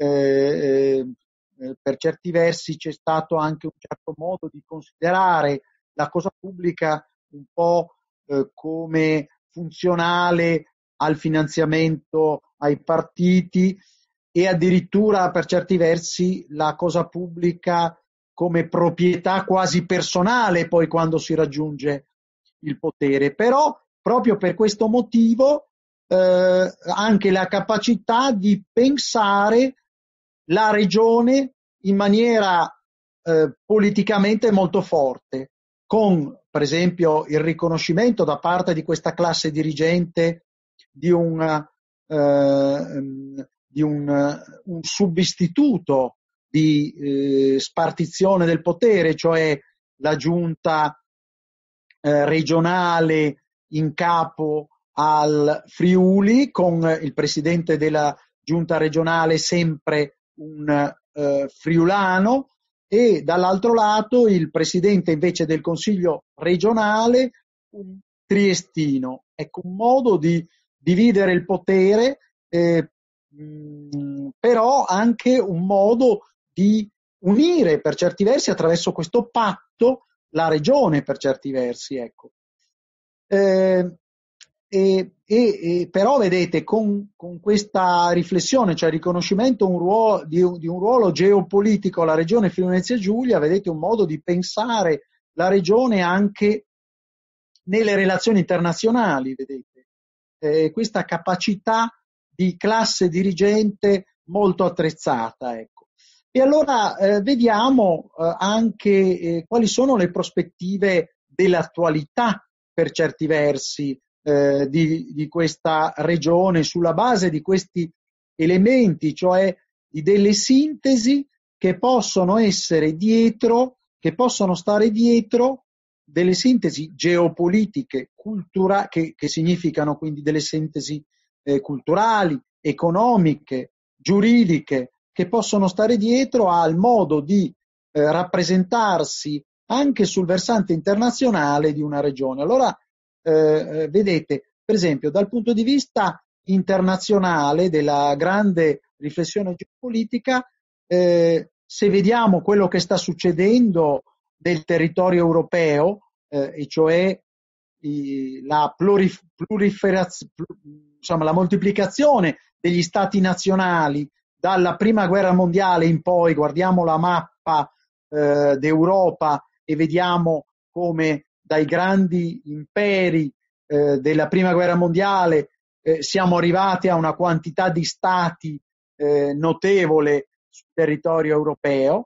eh, eh, per certi versi c'è stato anche un certo modo di considerare la cosa pubblica un po' eh, come funzionale al finanziamento ai partiti e addirittura per certi versi la cosa pubblica come proprietà quasi personale poi quando si raggiunge il potere. Però proprio per questo motivo eh, anche la capacità di pensare la regione in maniera eh, politicamente molto forte, con per esempio il riconoscimento da parte di questa classe dirigente di un, eh, di un, un subistituto di eh, spartizione del potere, cioè la giunta eh, regionale in capo al Friuli, con il presidente della giunta regionale sempre un eh, friulano, e dall'altro lato il presidente invece del consiglio regionale un triestino. Ecco, un modo di dividere il potere, eh, mh, però anche un modo di unire per certi versi attraverso questo patto la regione per certi versi, ecco. Eh, e, e, e però vedete con, con questa riflessione, cioè riconoscimento un ruolo, di, di un ruolo geopolitico alla regione Friuli Venezia Giulia, vedete un modo di pensare la regione anche nelle relazioni internazionali, vedete, eh, questa capacità di classe dirigente molto attrezzata, ecco. E allora eh, vediamo eh, anche eh, quali sono le prospettive dell'attualità per certi versi eh, di, di questa regione sulla base di questi elementi, cioè di delle sintesi che possono essere dietro, che possono stare dietro delle sintesi geopolitiche, cultura, che, che significano quindi delle sintesi eh, culturali, economiche, giuridiche, che possono stare dietro al modo di eh, rappresentarsi anche sul versante internazionale di una regione. Allora, eh, vedete, per esempio, dal punto di vista internazionale della grande riflessione geopolitica, eh, se vediamo quello che sta succedendo nel territorio europeo, eh, e cioè i, la, plurif- pluriferaz- insomma, la moltiplicazione degli stati nazionali dalla prima guerra mondiale in poi, guardiamo la mappa eh, d'Europa e vediamo come dai grandi imperi eh, della prima guerra mondiale eh, siamo arrivati a una quantità di stati eh, notevole sul territorio europeo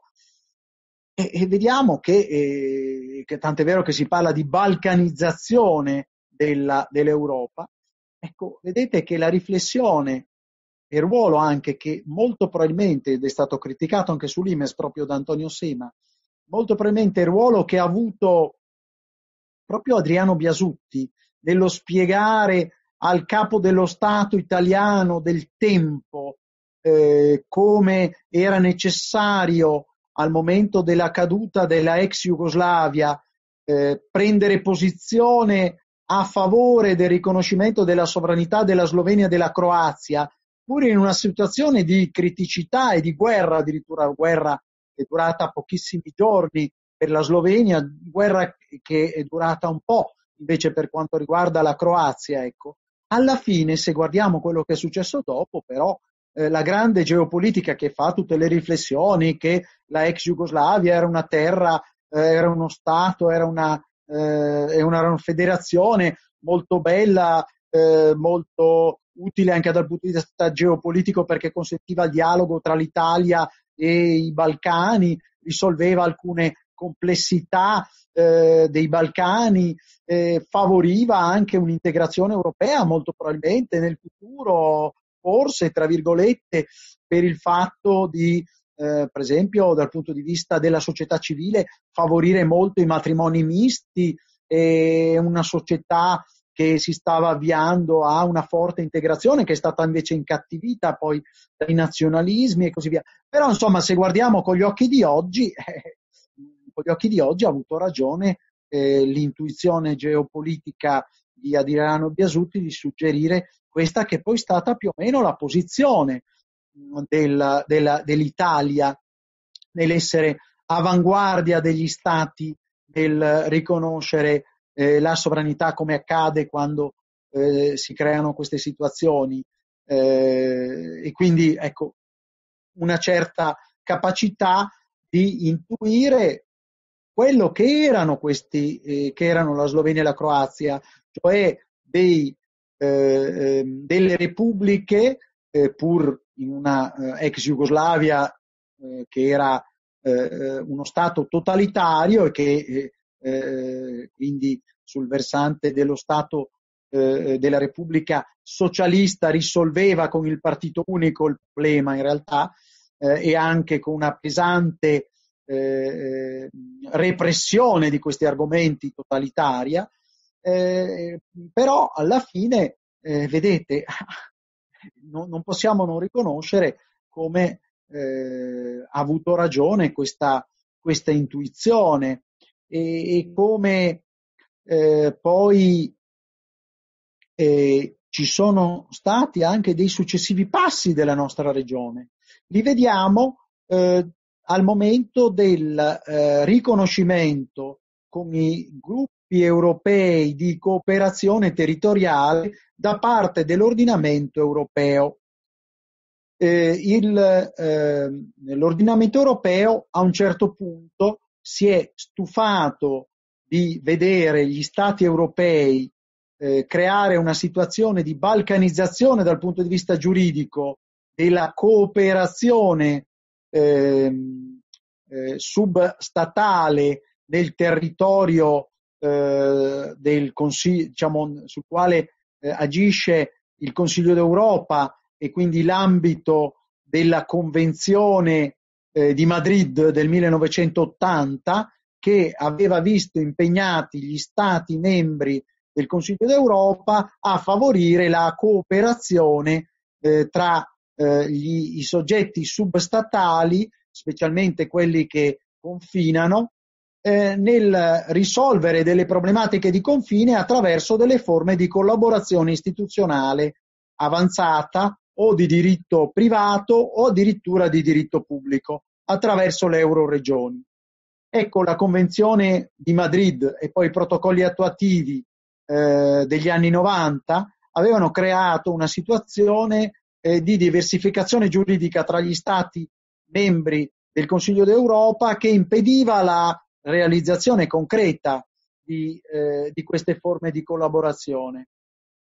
e, e vediamo che, eh, che tant'è vero che si parla di balcanizzazione della, dell'Europa. Ecco, vedete che la riflessione e il ruolo anche che molto probabilmente, ed è stato criticato anche sull'I M E S proprio da Antonio Sema, molto probabilmente il ruolo che ha avuto proprio Adriano Biasutti nello spiegare al capo dello Stato italiano del tempo eh, come era necessario al momento della caduta della ex Jugoslavia eh, prendere posizione a favore del riconoscimento della sovranità della Slovenia e della Croazia, pur in una situazione di criticità e di guerra, addirittura guerra che è durata pochissimi giorni per la Slovenia, guerra che è durata un po' invece per quanto riguarda la Croazia, ecco. Alla fine, se guardiamo quello che è successo dopo, però, eh, la grande geopolitica che fa tutte le riflessioni che la ex Jugoslavia era una terra, eh, era uno Stato, era una, eh, una, una federazione molto bella, eh, molto utile anche dal punto di vista geopolitico perché consentiva il dialogo tra l'Italia e i Balcani, risolveva alcune complessità eh, dei Balcani, eh, favoriva anche un'integrazione europea molto probabilmente nel futuro, forse tra virgolette, per il fatto di, eh, per esempio dal punto di vista della società civile, favorire molto i matrimoni misti e una società che si stava avviando a una forte integrazione che è stata invece incattivita poi dai nazionalismi e così via. Però insomma, se guardiamo con gli occhi di oggi, eh, con gli occhi di oggi ha avuto ragione eh, l'intuizione geopolitica di Adriano Biasutti di suggerire questa che poi è stata più o meno la posizione del, della, dell'Italia nell'essere avanguardia degli stati nel riconoscere eh, la sovranità come accade quando eh, si creano queste situazioni eh, e quindi ecco una certa capacità di intuire quello che erano questi, eh, che erano la Slovenia e la Croazia, cioè dei, eh, delle repubbliche, eh, pur in una eh, ex Jugoslavia eh, che era eh, uno Stato totalitario e che eh, quindi sul versante dello Stato eh, della Repubblica socialista risolveva con il partito unico il problema in realtà eh, e anche con una pesante Eh, repressione di questi argomenti totalitaria, eh, però alla fine, eh, vedete, non, non possiamo non riconoscere come eh, ha avuto ragione questa, questa intuizione e, e come eh, poi eh, ci sono stati anche dei successivi passi della nostra regione. Li vediamo eh, al momento del eh, riconoscimento con i gruppi europei di cooperazione territoriale da parte dell'ordinamento europeo. Eh, il, eh, l'ordinamento europeo a un certo punto si è stufato di vedere gli stati europei eh, creare una situazione di balcanizzazione dal punto di vista giuridico della cooperazione eh, eh, substatale nel territorio eh, del Consiglio, diciamo, sul quale eh, agisce il Consiglio d'Europa e quindi l'ambito della Convenzione eh, di Madrid del millenovecentottanta, che aveva visto impegnati gli Stati membri del Consiglio d'Europa a favorire la cooperazione eh, tra eh, gli, i soggetti substatali, specialmente quelli che confinano, eh, nel risolvere delle problematiche di confine attraverso delle forme di collaborazione istituzionale avanzata o di diritto privato o addirittura di diritto pubblico attraverso le euroregioni. Ecco, la Convenzione di Madrid e poi i protocolli attuativi eh, degli anni novanta avevano creato una situazione eh, di diversificazione giuridica tra gli Stati membri del Consiglio d'Europa che impediva la realizzazione concreta di, eh, di queste forme di collaborazione.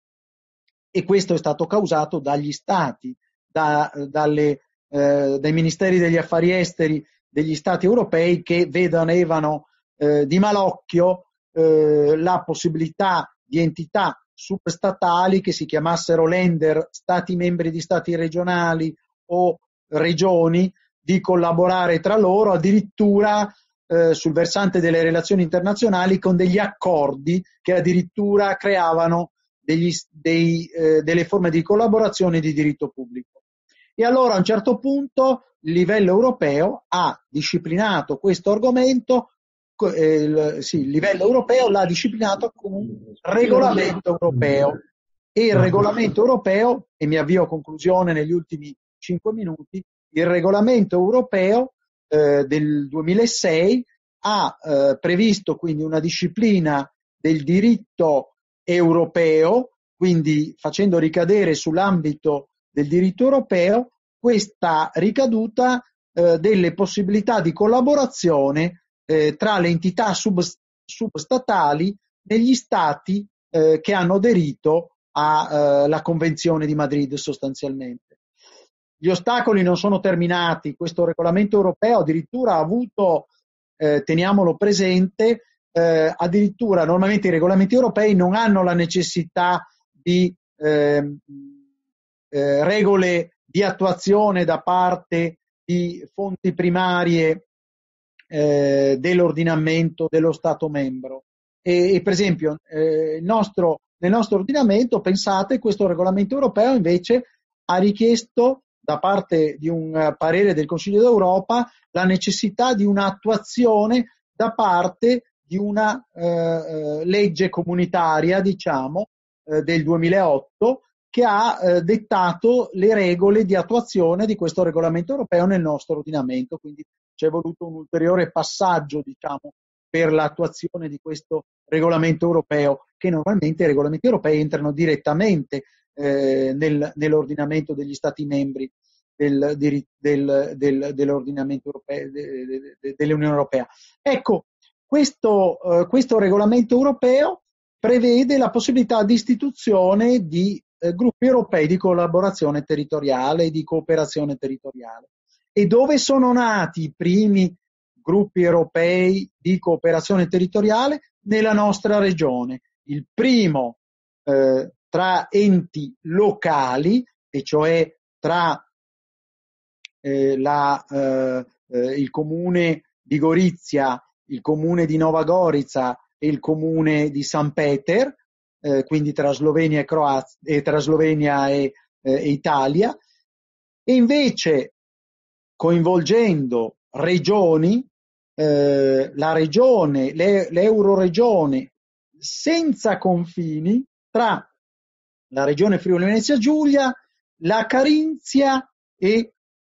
E questo è stato causato dagli Stati, da, dalle, eh, dai ministeri degli affari esteri degli Stati europei che vedevano eh, di malocchio eh, la possibilità di entità substatali che si chiamassero Länder, Stati membri di Stati regionali o regioni, di collaborare tra loro, addirittura eh, sul versante delle relazioni internazionali con degli accordi che addirittura creavano degli, dei, eh, delle forme di collaborazione di diritto pubblico. E allora a un certo punto il livello europeo ha disciplinato questo argomento, eh, il, sì, il livello europeo l'ha disciplinato con un regolamento europeo. E il regolamento europeo, e mi avvio a conclusione negli ultimi cinque minuti, il regolamento europeo eh, del duemilasei ha eh, previsto quindi una disciplina del diritto europeo, quindi facendo ricadere sull'ambito del diritto europeo questa ricaduta eh, delle possibilità di collaborazione eh, tra le entità sub, substatali negli stati eh, che hanno aderito alla eh, Convenzione di Madrid sostanzialmente. Gli ostacoli non sono terminati, questo regolamento europeo addirittura ha avuto, eh, teniamolo presente, eh, addirittura normalmente i regolamenti europei non hanno la necessità di eh, eh, regole di attuazione da parte di fonti primarie eh, dell'ordinamento dello Stato membro. E, e per esempio eh, il nostro, nel nostro ordinamento, pensate, questo regolamento europeo invece ha richiesto da parte di un parere del Consiglio d'Europa la necessità di un'attuazione da parte di una eh, legge comunitaria, diciamo, eh, del duemilaotto, che ha eh, dettato le regole di attuazione di questo regolamento europeo nel nostro ordinamento. Quindi c'è voluto un ulteriore passaggio, diciamo, per l'attuazione di questo regolamento europeo, che normalmente i regolamenti europei entrano direttamente eh, nel, nell'ordinamento degli Stati membri del, del, del, dell'ordinamento europeo, de, de, dell'Unione Europea. Ecco, questo, eh, questo regolamento europeo prevede la possibilità di istituzione di eh, gruppi europei di collaborazione territoriale e di cooperazione territoriale. E dove sono nati i primi gruppi europei di cooperazione territoriale? Nella nostra regione. Il primo eh, tra enti locali, e cioè tra eh, la, eh, eh, il comune di Gorizia, il comune di Nova Gorica e il comune di San Peter, eh, quindi tra Slovenia e, Croazia, eh, tra Slovenia e, eh, e Italia, e invece coinvolgendo regioni, eh, la regione, le, l'euroregione senza confini tra la regione Friuli Venezia Giulia, la Carinzia e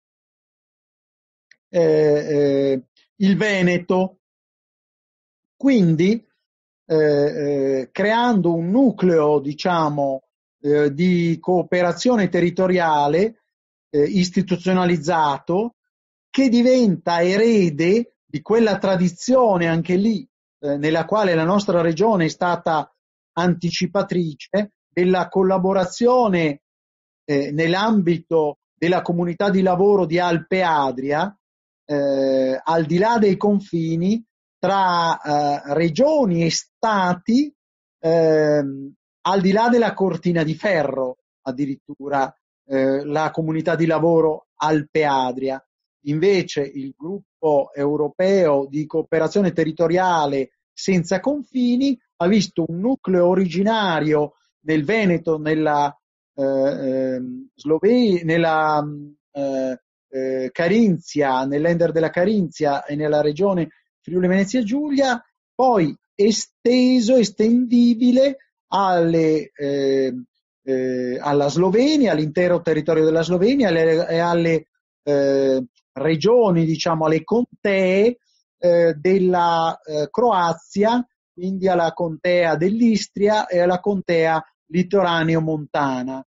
eh, eh, il Veneto. Quindi eh, eh, creando un nucleo, diciamo, eh, di cooperazione territoriale eh, istituzionalizzato, che diventa erede di quella tradizione anche lì eh, nella quale la nostra regione è stata anticipatrice della collaborazione eh, nell'ambito della comunità di lavoro di Alpe Adria, eh, al di là dei confini, tra eh, regioni e stati, eh, al di là della cortina di ferro addirittura eh, la comunità di lavoro Alpe Adria. Invece il gruppo europeo di cooperazione territoriale senza confini ha visto un nucleo originario nel Veneto, nella eh, eh, Slovenia, nella eh, eh, Carinzia, nell'Ender della Carinzia e nella regione Friuli Venezia Giulia, poi esteso, estendibile alle, eh, eh, alla Slovenia, all'intero territorio della Slovenia alle, e alle eh, regioni, diciamo, alle contee eh, della eh, Croazia, quindi alla contea dell'Istria e alla contea litoraneo-montana.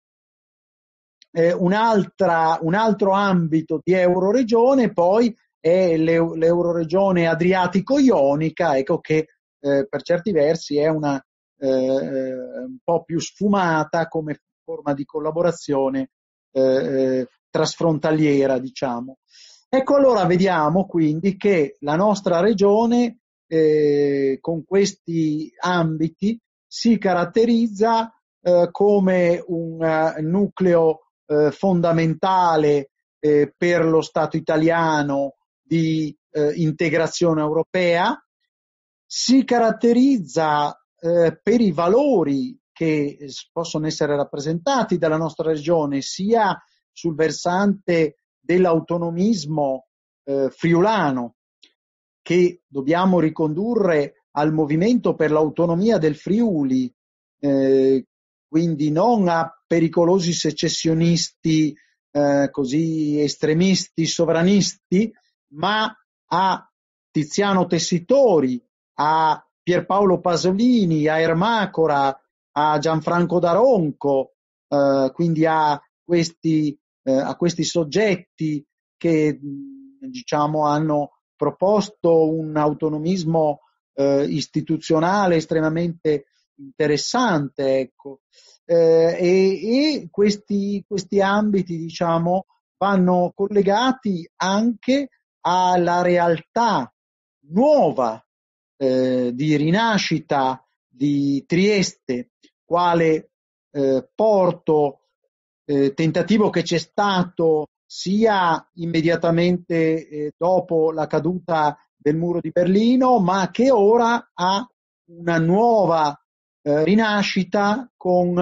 Eh, un'altra, un altro ambito di euroregione poi è l'euroregione adriatico-ionica, ecco che eh, per certi versi è una eh, un po' più sfumata come forma di collaborazione eh, trasfrontaliera, diciamo. Ecco, allora vediamo quindi che la nostra regione eh, con questi ambiti si caratterizza eh, come un uh, nucleo eh, fondamentale eh, per lo Stato italiano di eh, integrazione europea, si caratterizza eh, per i valori che possono essere rappresentati dalla nostra regione sia sul versante dell'autonomismo eh, friulano, che dobbiamo ricondurre al movimento per l'autonomia del Friuli, eh, quindi non a pericolosi secessionisti eh, così estremisti, sovranisti, ma a Tiziano Tessitori, a Pierpaolo Pasolini, a Ermacora, a Gianfranco Daronco, eh, quindi a questi, eh, a questi soggetti che diciamo hanno proposto un autonomismo eh, istituzionale estremamente interessante, ecco. Eh, e, e questi, questi ambiti, diciamo, vanno collegati anche alla realtà nuova eh, di rinascita di Trieste, quale eh, porto, eh, tentativo che c'è stato sia immediatamente eh, dopo la caduta del muro di Berlino, ma che ora ha una nuova eh, rinascita con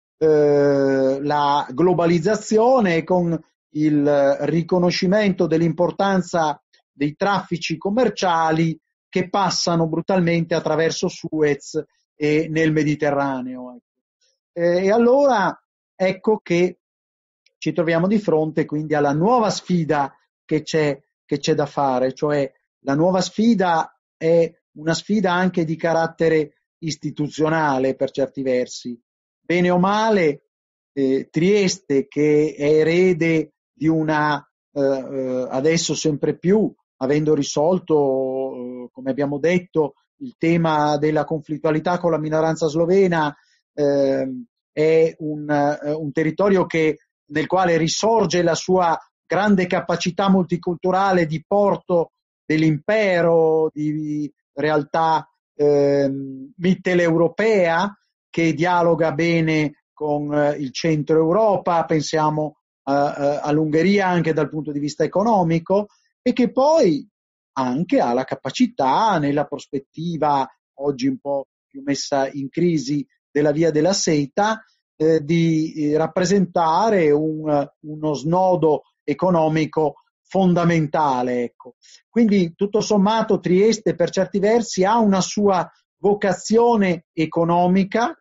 eh, la globalizzazione e con il riconoscimento dell'importanza dei traffici commerciali che passano brutalmente attraverso Suez e nel Mediterraneo. Eh, e allora ecco che ci troviamo di fronte quindi alla nuova sfida che c'è, che c'è da fare, cioè la nuova sfida è una sfida anche di carattere istituzionale per certi versi. Bene o male, eh, Trieste, che è erede di una, eh, adesso sempre più, avendo risolto, eh, come abbiamo detto, il tema della conflittualità con la minoranza slovena, eh, è un, eh, un territorio che, nel quale risorge la sua grande capacità multiculturale di porto dell'impero, di realtà eh, mitteleuropea, che dialoga bene con eh, il centro Europa, pensiamo eh, all'Ungheria anche dal punto di vista economico, e che poi anche ha la capacità, nella prospettiva oggi un po' più messa in crisi della via della seta, eh, di eh, rappresentare un, uno snodo economico fondamentale. Ecco. Quindi tutto sommato Trieste per certi versi ha una sua vocazione economica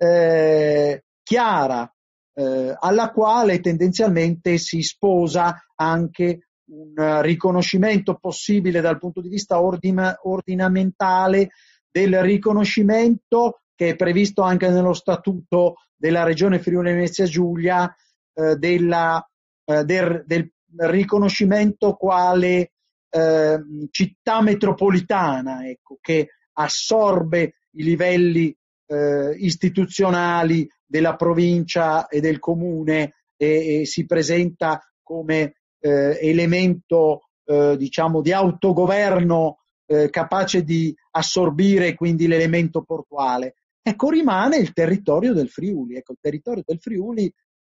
eh, chiara, eh, alla quale tendenzialmente si sposa anche un riconoscimento possibile dal punto di vista ordina, ordinamentale del riconoscimento che è previsto anche nello statuto della regione Friuli Venezia Giulia eh, della, eh, del, del riconoscimento quale eh, città metropolitana, ecco, che assorbe i livelli eh, istituzionali della provincia e del comune e, e si presenta come eh, elemento eh, diciamo di autogoverno eh, capace di assorbire quindi l'elemento portuale. Ecco, rimane il territorio del Friuli. Ecco, il territorio del Friuli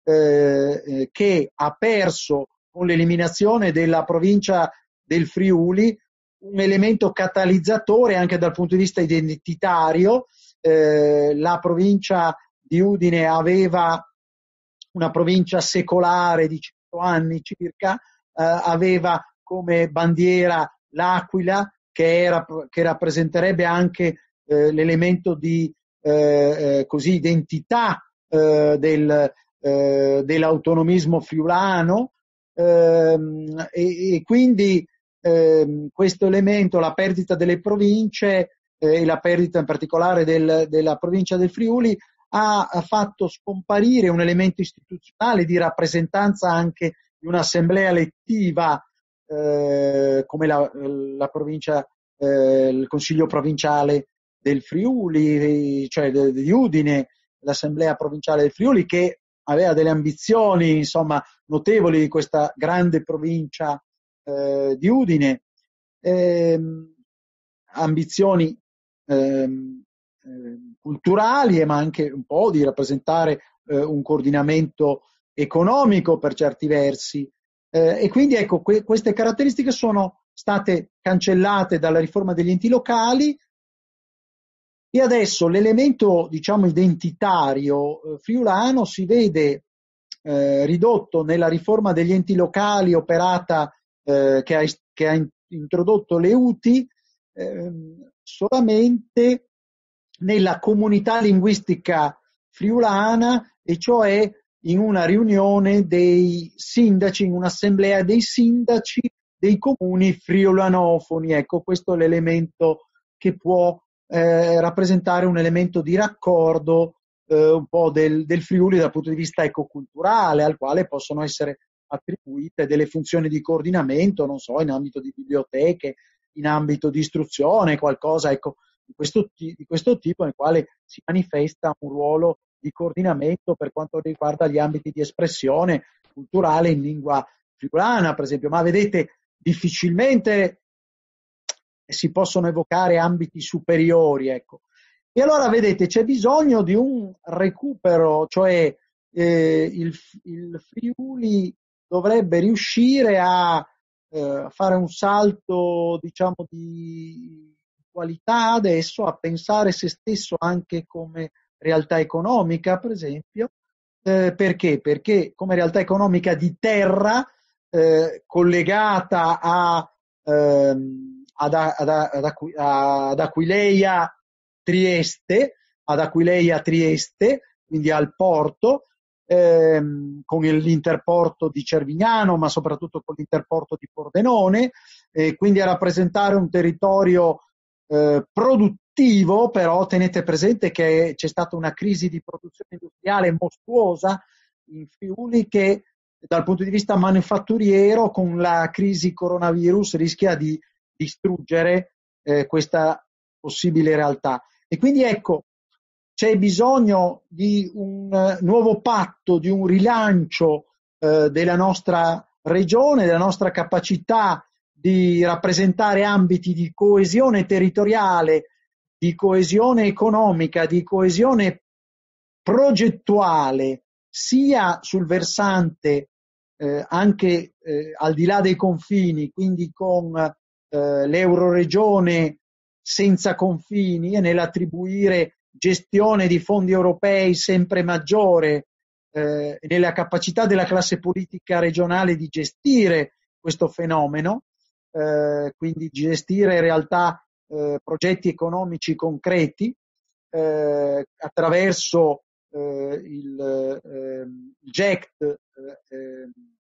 eh, che ha perso con l'eliminazione della provincia del Friuli un elemento catalizzatore anche dal punto di vista identitario. Eh, la provincia di Udine aveva una provincia secolare di cento anni circa, eh, aveva come bandiera l'Aquila, che, era, che rappresenterebbe anche eh, l'elemento di eh, eh, così, identità eh, del, eh, dell'autonomismo friulano, ehm, e, e quindi ehm, questo elemento, la perdita delle province eh, e la perdita in particolare del, della provincia del Friuli, ha, ha fatto scomparire un elemento istituzionale di rappresentanza anche di un'assemblea elettiva eh, come la, la provincia, eh, il Consiglio provinciale del Friuli, cioè de, di Udine, l'assemblea provinciale del Friuli, che aveva delle ambizioni insomma notevoli di questa grande provincia eh, di Udine, ehm, ambizioni ehm, eh, culturali, ma anche un po' di rappresentare eh, un coordinamento economico per certi versi. Eh, e quindi ecco, que- queste caratteristiche sono state cancellate dalla riforma degli enti locali, e adesso l'elemento, diciamo, identitario eh, friulano si vede eh, ridotto nella riforma degli enti locali operata eh, che, ha, che ha introdotto le U T I eh, solamente nella comunità linguistica friulana, e cioè in una riunione dei sindaci, in un'assemblea dei sindaci dei comuni friulanofoni. Ecco, questo è l'elemento che può eh, rappresentare un elemento di raccordo eh, un po' del, del Friuli dal punto di vista ecoculturale, al quale possono essere attribuite delle funzioni di coordinamento, non so, in ambito di biblioteche, in ambito di istruzione, qualcosa ecco, di, questo, di questo tipo, nel quale si manifesta un ruolo di coordinamento per quanto riguarda gli ambiti di espressione culturale in lingua friulana, per esempio. Ma vedete, difficilmente si possono evocare ambiti superiori, ecco. E allora vedete, c'è bisogno di un recupero, cioè eh, il, il Friuli dovrebbe riuscire a eh, fare un salto, diciamo, di qualità adesso, a pensare se stesso anche come realtà economica, per esempio. Eh, perché? Perché come realtà economica di terra, eh, collegata a ehm, ad, ad, ad, ad Aquileia Trieste, ad Aquileia Trieste, quindi al porto, ehm, con l'interporto di Cervignano, ma soprattutto con l'interporto di Pordenone, eh, quindi a rappresentare un territorio eh, produttivo. Però tenete presente che c'è stata una crisi di produzione industriale mostruosa in Friuli, che dal punto di vista manifatturiero, con la crisi coronavirus, rischia di distruggere eh, questa possibile realtà. E quindi ecco, c'è bisogno di un uh, nuovo patto, di un rilancio uh, della nostra regione, della nostra capacità di rappresentare ambiti di coesione territoriale, di coesione economica, di coesione progettuale, sia sul versante eh, anche eh, al di là dei confini, quindi con eh, l'Euroregione senza confini, e nell'attribuire gestione di fondi europei sempre maggiore, eh, nella capacità della classe politica regionale di gestire questo fenomeno, eh, quindi gestire in realtà eh, progetti economici concreti eh, attraverso eh, il, eh, il G E C T eh,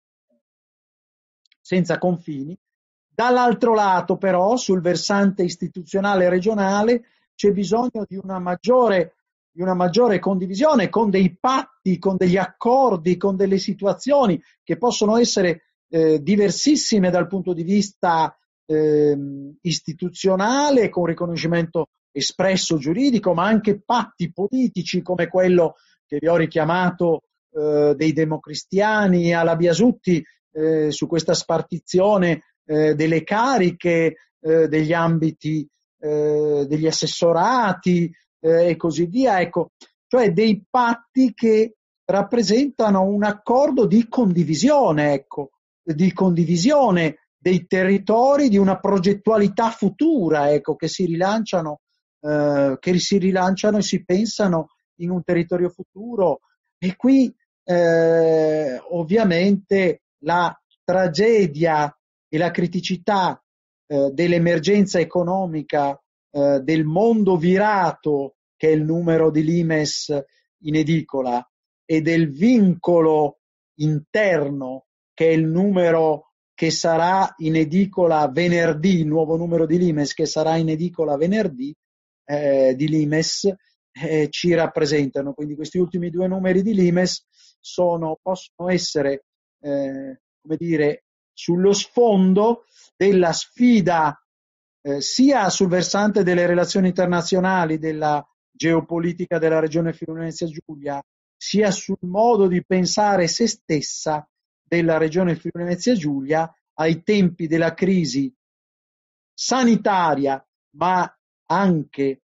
senza confini. Dall'altro lato però, sul versante istituzionale regionale, c'è bisogno di una maggiore, di una maggiore condivisione, con dei patti, con degli accordi, con delle situazioni che possono essere eh, diversissime dal punto di vista eh, istituzionale, con riconoscimento espresso giuridico, ma anche patti politici come quello che vi ho richiamato eh, dei democristiani alla Biasutti, eh, su questa spartizione eh, delle cariche, eh, degli ambiti, eh, degli assessorati eh, e così via. Ecco, cioè dei patti che rappresentano un accordo di condivisione, ecco, di condivisione dei territori, di una progettualità futura, ecco, che si rilanciano, eh, che si rilanciano e si pensano in un territorio futuro. E qui eh, ovviamente la tragedia e la criticità eh, dell'emergenza economica eh, del mondo virato, che è il numero di Limes in edicola, e del vincolo interno, che è il numero che sarà in edicola venerdì, il nuovo numero di Limes che sarà in edicola venerdì, eh, di Limes, eh, ci rappresentano. Quindi questi ultimi due numeri di Limes sono, possono essere, eh, come dire, sullo sfondo della sfida, eh, sia sul versante delle relazioni internazionali, della geopolitica della regione Friuli-Venezia Giulia, sia sul modo di pensare se stessa della regione Friuli-Venezia Giulia ai tempi della crisi sanitaria, ma anche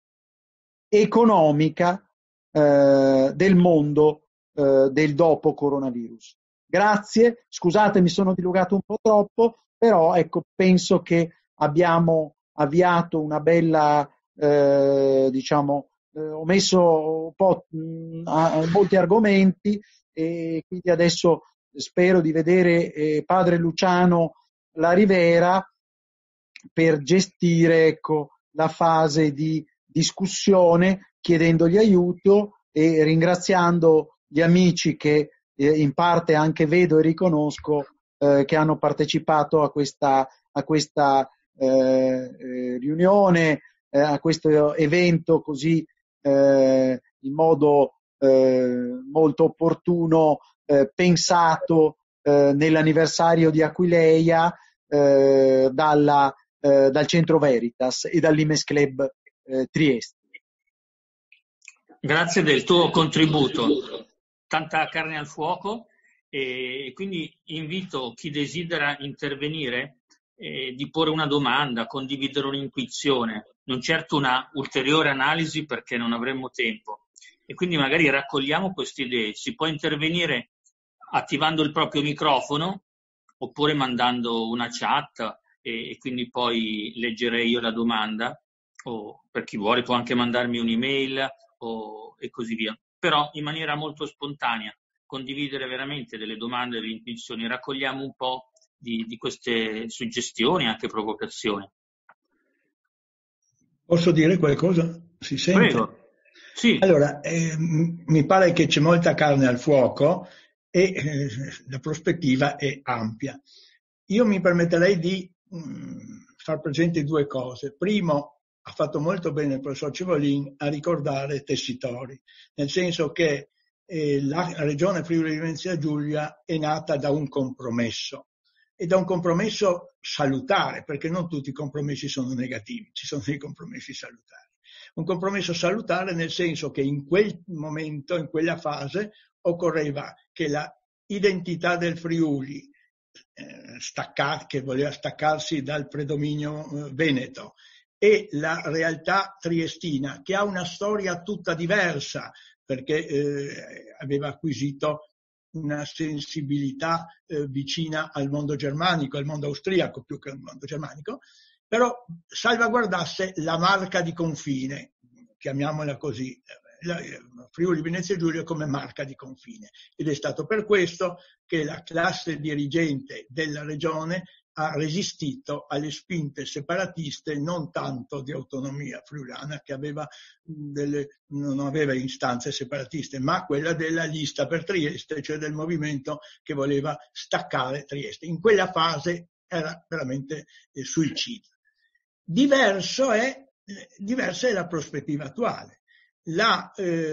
economica eh, del mondo eh, del dopo coronavirus. Grazie, scusate, mi sono dilugato un po' troppo, però ecco, penso che abbiamo avviato una bella, eh, diciamo, eh, ho messo un po' mh, a, molti argomenti, e quindi adesso spero di vedere eh, padre Luciano La Rivera per gestire, ecco, la fase di discussione, chiedendogli aiuto e ringraziando gli amici che eh, in parte anche vedo e riconosco eh, che hanno partecipato a questa, a questa eh, eh, riunione, eh, a questo evento così eh, in modo eh, molto opportuno, eh, pensato eh, nell'anniversario di Aquileia eh, dalla, eh, dal Centro Veritas e dall'Imes Club eh, Trieste. Grazie del tuo contributo, tanta carne al fuoco, e quindi invito chi desidera intervenire eh, di porre una domanda, condividere un'intuizione, non certo una ulteriore analisi perché non avremmo tempo, e quindi magari raccogliamo queste idee. Si può intervenire attivando il proprio microfono oppure mandando una chat e, e quindi poi leggerei io la domanda, o per chi vuole può anche mandarmi un'email o, e così via, però in maniera molto spontanea, condividere veramente delle domande, delle intuizioni, raccogliamo un po' di, di queste suggestioni, anche provocazioni. Posso dire qualcosa? Si sente? Prego. Sì. Allora, eh, mi pare che c'è molta carne al fuoco e eh, la prospettiva è ampia. Io mi permetterei di mh, far presente due cose. Primo, ha fatto molto bene il professor Civolin a ricordare Tessitori, nel senso che eh, la regione Friuli-Venezia Giulia è nata da un compromesso, e da un compromesso salutare, perché non tutti i compromessi sono negativi, ci sono dei compromessi salutari. Un compromesso salutare nel senso che in quel momento, in quella fase, occorreva che la identità del Friuli, eh, staccar, che voleva staccarsi dal predominio eh, veneto, e la realtà triestina, che ha una storia tutta diversa, perché eh, aveva acquisito una sensibilità eh, vicina al mondo germanico, al mondo austriaco più che al mondo germanico, però salvaguardasse la marca di confine, chiamiamola così, la Friuli Venezia Giulia come marca di confine. Ed è stato per questo che la classe dirigente della regione ha resistito alle spinte separatiste, non tanto di autonomia friulana, che aveva delle, non aveva istanze separatiste, ma quella della lista per Trieste, cioè del movimento che voleva staccare Trieste. In quella fase era veramente eh, suicidio. Diverso è, diversa è la prospettiva attuale. La,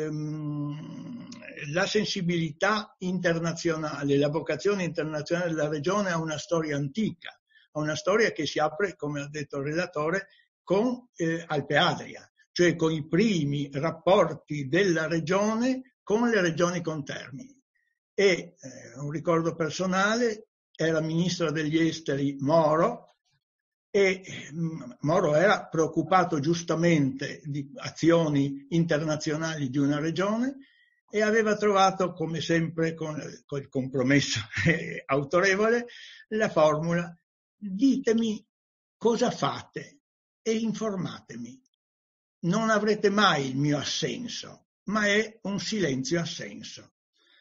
ehm, la sensibilità internazionale, la vocazione internazionale della regione ha una storia antica, ha una storia che si apre, come ha detto il relatore, con eh, Alpe Adria, cioè con i primi rapporti della regione con le regioni contermini. E eh, un ricordo personale, era ministro degli esteri Moro, e Moro era preoccupato giustamente di azioni internazionali di una regione, e aveva trovato, come sempre, con, con il compromesso autorevole, la formula: ditemi cosa fate e informatemi. Non avrete mai il mio assenso, ma è un silenzio assenso.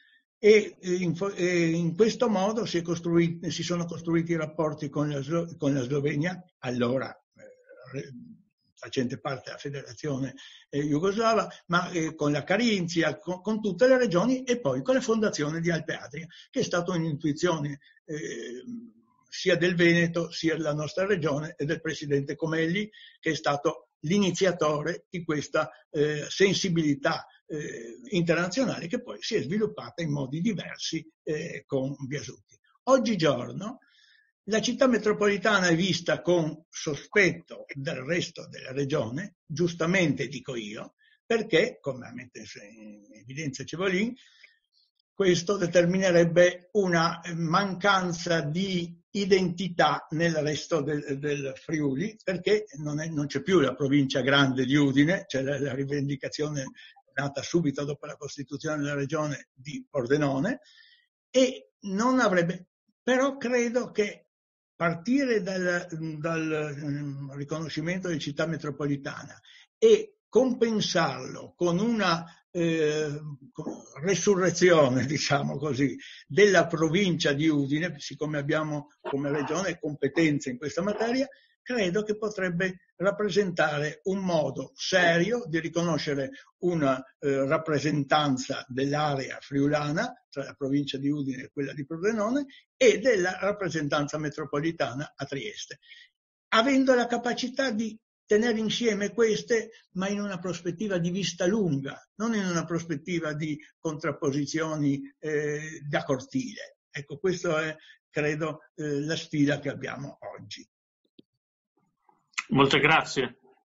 E in, e in questo modo si, è costruito, si sono costruiti i rapporti con la, con la Slovenia, allora eh, facente parte della federazione eh, jugoslava, ma eh, con la Carinzia, con, con tutte le regioni, e poi con la fondazione di Alpe Adria, che è stata un'intuizione eh, sia del Veneto, sia della nostra regione, e del presidente Comelli, che è stato l'iniziatore di questa eh, sensibilità eh, internazionale, che poi si è sviluppata in modi diversi eh, con Biasutti. Oggigiorno la città metropolitana è vista con sospetto dal resto della regione, giustamente dico io, perché, come ha messo in evidenza Cevolin, questo determinerebbe una mancanza di identità nel resto del, del Friuli, perché non, è, non c'è più la provincia grande di Udine, c'è la, la rivendicazione nata subito dopo la costituzione della regione di Pordenone, e non avrebbe, però credo che partire dal, dal riconoscimento di città metropolitana e compensarlo con una eh, resurrezione, diciamo così, della provincia di Udine, siccome abbiamo come regione competenze in questa materia, credo che potrebbe rappresentare un modo serio di riconoscere una eh, rappresentanza dell'area friulana tra la provincia di Udine e quella di Pordenone, e della rappresentanza metropolitana a Trieste, avendo la capacità di tenere insieme queste, ma in una prospettiva di vista lunga, non in una prospettiva di contrapposizioni eh, da cortile. Ecco, questa è, credo, eh, la sfida che abbiamo oggi. Molte grazie.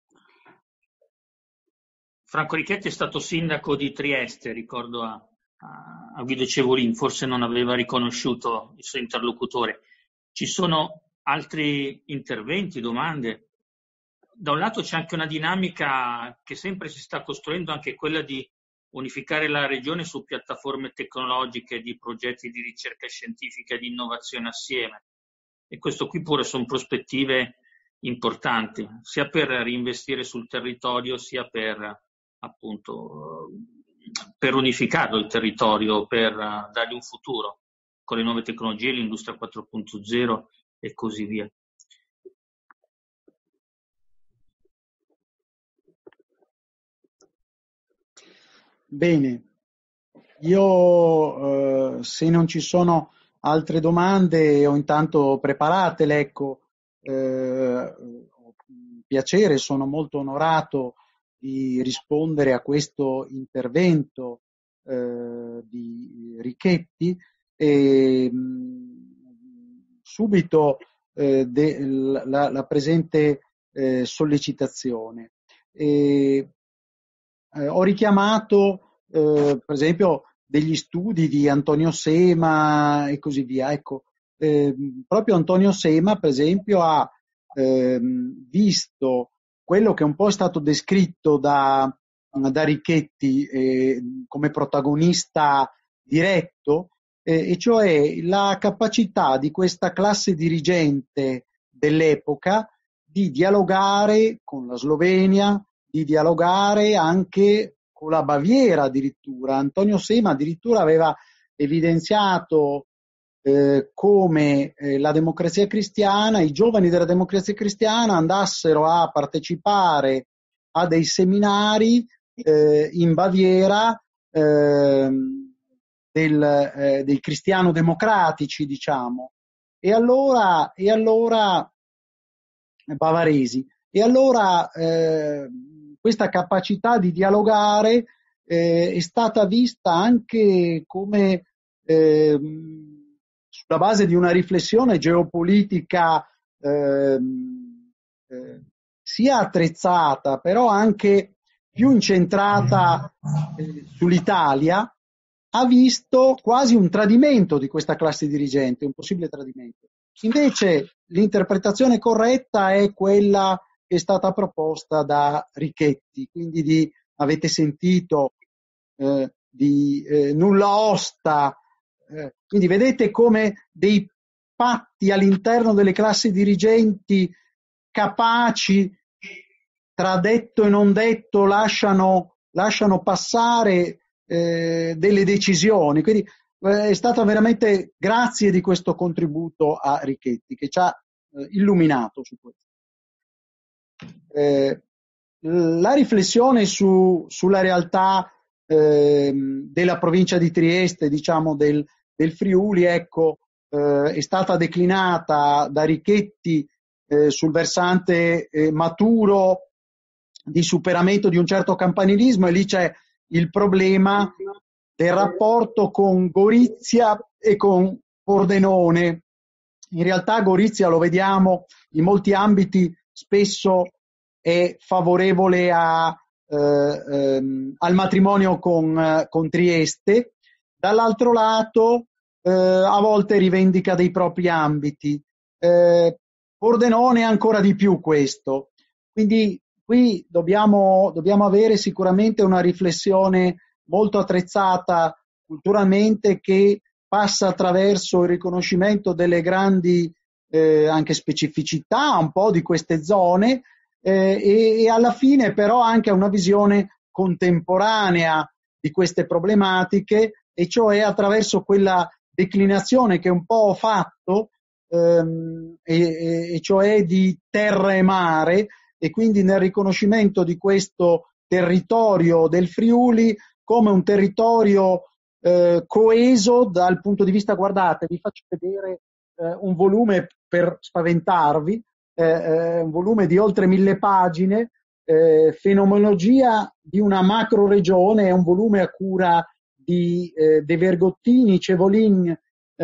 Franco Richetti è stato sindaco di Trieste, ricordo a, a, a Guido Cevolin, forse non aveva riconosciuto il suo interlocutore. Ci sono altri interventi, domande? Da un lato c'è anche una dinamica che sempre si sta costruendo, anche quella di unificare la regione su piattaforme tecnologiche, di progetti di ricerca scientifica e di innovazione assieme. E questo qui pure sono prospettive importanti, sia per reinvestire sul territorio, sia per appunto per unificarlo il territorio, per dargli un futuro con le nuove tecnologie, l'industria quattro punto zero e così via. Bene, io eh, se non ci sono altre domande ho intanto preparatele, ecco, eh, ho piacere, sono molto onorato di rispondere a questo intervento eh, di Richetti e mh, subito eh, de, la, la presente eh, sollecitazione. E, Eh, ho richiamato, eh, per esempio, degli studi di Antonio Sema e così via. Ecco, eh, proprio Antonio Sema, per esempio, ha eh, visto quello che un po' è stato descritto da, da Richetti eh, come protagonista diretto, eh, e cioè la capacità di questa classe dirigente dell'epoca di dialogare con la Slovenia, di dialogare anche con la Baviera addirittura. Antonio Sema addirittura aveva evidenziato eh, come eh, la democrazia cristiana, i giovani della democrazia cristiana andassero a partecipare a dei seminari eh, in Baviera eh, del, eh, dei cristiano-democratici, diciamo, e allora, e allora bavaresi. E allora eh, questa capacità di dialogare eh, è stata vista anche come eh, sulla base di una riflessione geopolitica eh, eh, sia attrezzata, però anche più incentrata eh, sull'Italia, ha visto quasi un tradimento di questa classe dirigente, un possibile tradimento. Invece l'interpretazione corretta è quella che è stata proposta da Richetti, quindi di, avete sentito, eh, di eh, nulla osta. Eh, quindi vedete come dei patti all'interno delle classi dirigenti capaci, tra detto e non detto, lasciano, lasciano passare eh, delle decisioni. Quindi eh, è stata veramente grazie di questo contributo a Richetti, che ci ha eh, illuminato su questo. Eh, la riflessione su, sulla realtà eh, della provincia di Trieste, diciamo del, del Friuli, ecco, eh, è stata declinata da Richetti eh, sul versante eh, maturo di superamento di un certo campanilismo, e lì c'è il problema del rapporto con Gorizia e con Pordenone. In realtà Gorizia, lo vediamo in molti ambiti, spesso è favorevole a, eh, ehm, al matrimonio con, eh, con Trieste, dall'altro lato eh, a volte rivendica dei propri ambiti. Eh, Pordenone ancora di più questo. Quindi qui dobbiamo, dobbiamo avere sicuramente una riflessione molto attrezzata culturalmente, che passa attraverso il riconoscimento delle grandi eh, anche specificità un po' di queste zone, eh, e, e alla fine però anche una visione contemporanea di queste problematiche, e cioè attraverso quella declinazione che un po' ho fatto, ehm, e, e cioè di terra e mare, e quindi nel riconoscimento di questo territorio del Friuli come un territorio eh, coeso dal punto di vista, guardate, vi faccio vedere eh, un volume per spaventarvi, eh, eh, un volume di oltre mille pagine, eh, fenomenologia di una macro regione, è un volume a cura di eh, De Vergottini, Cevolin,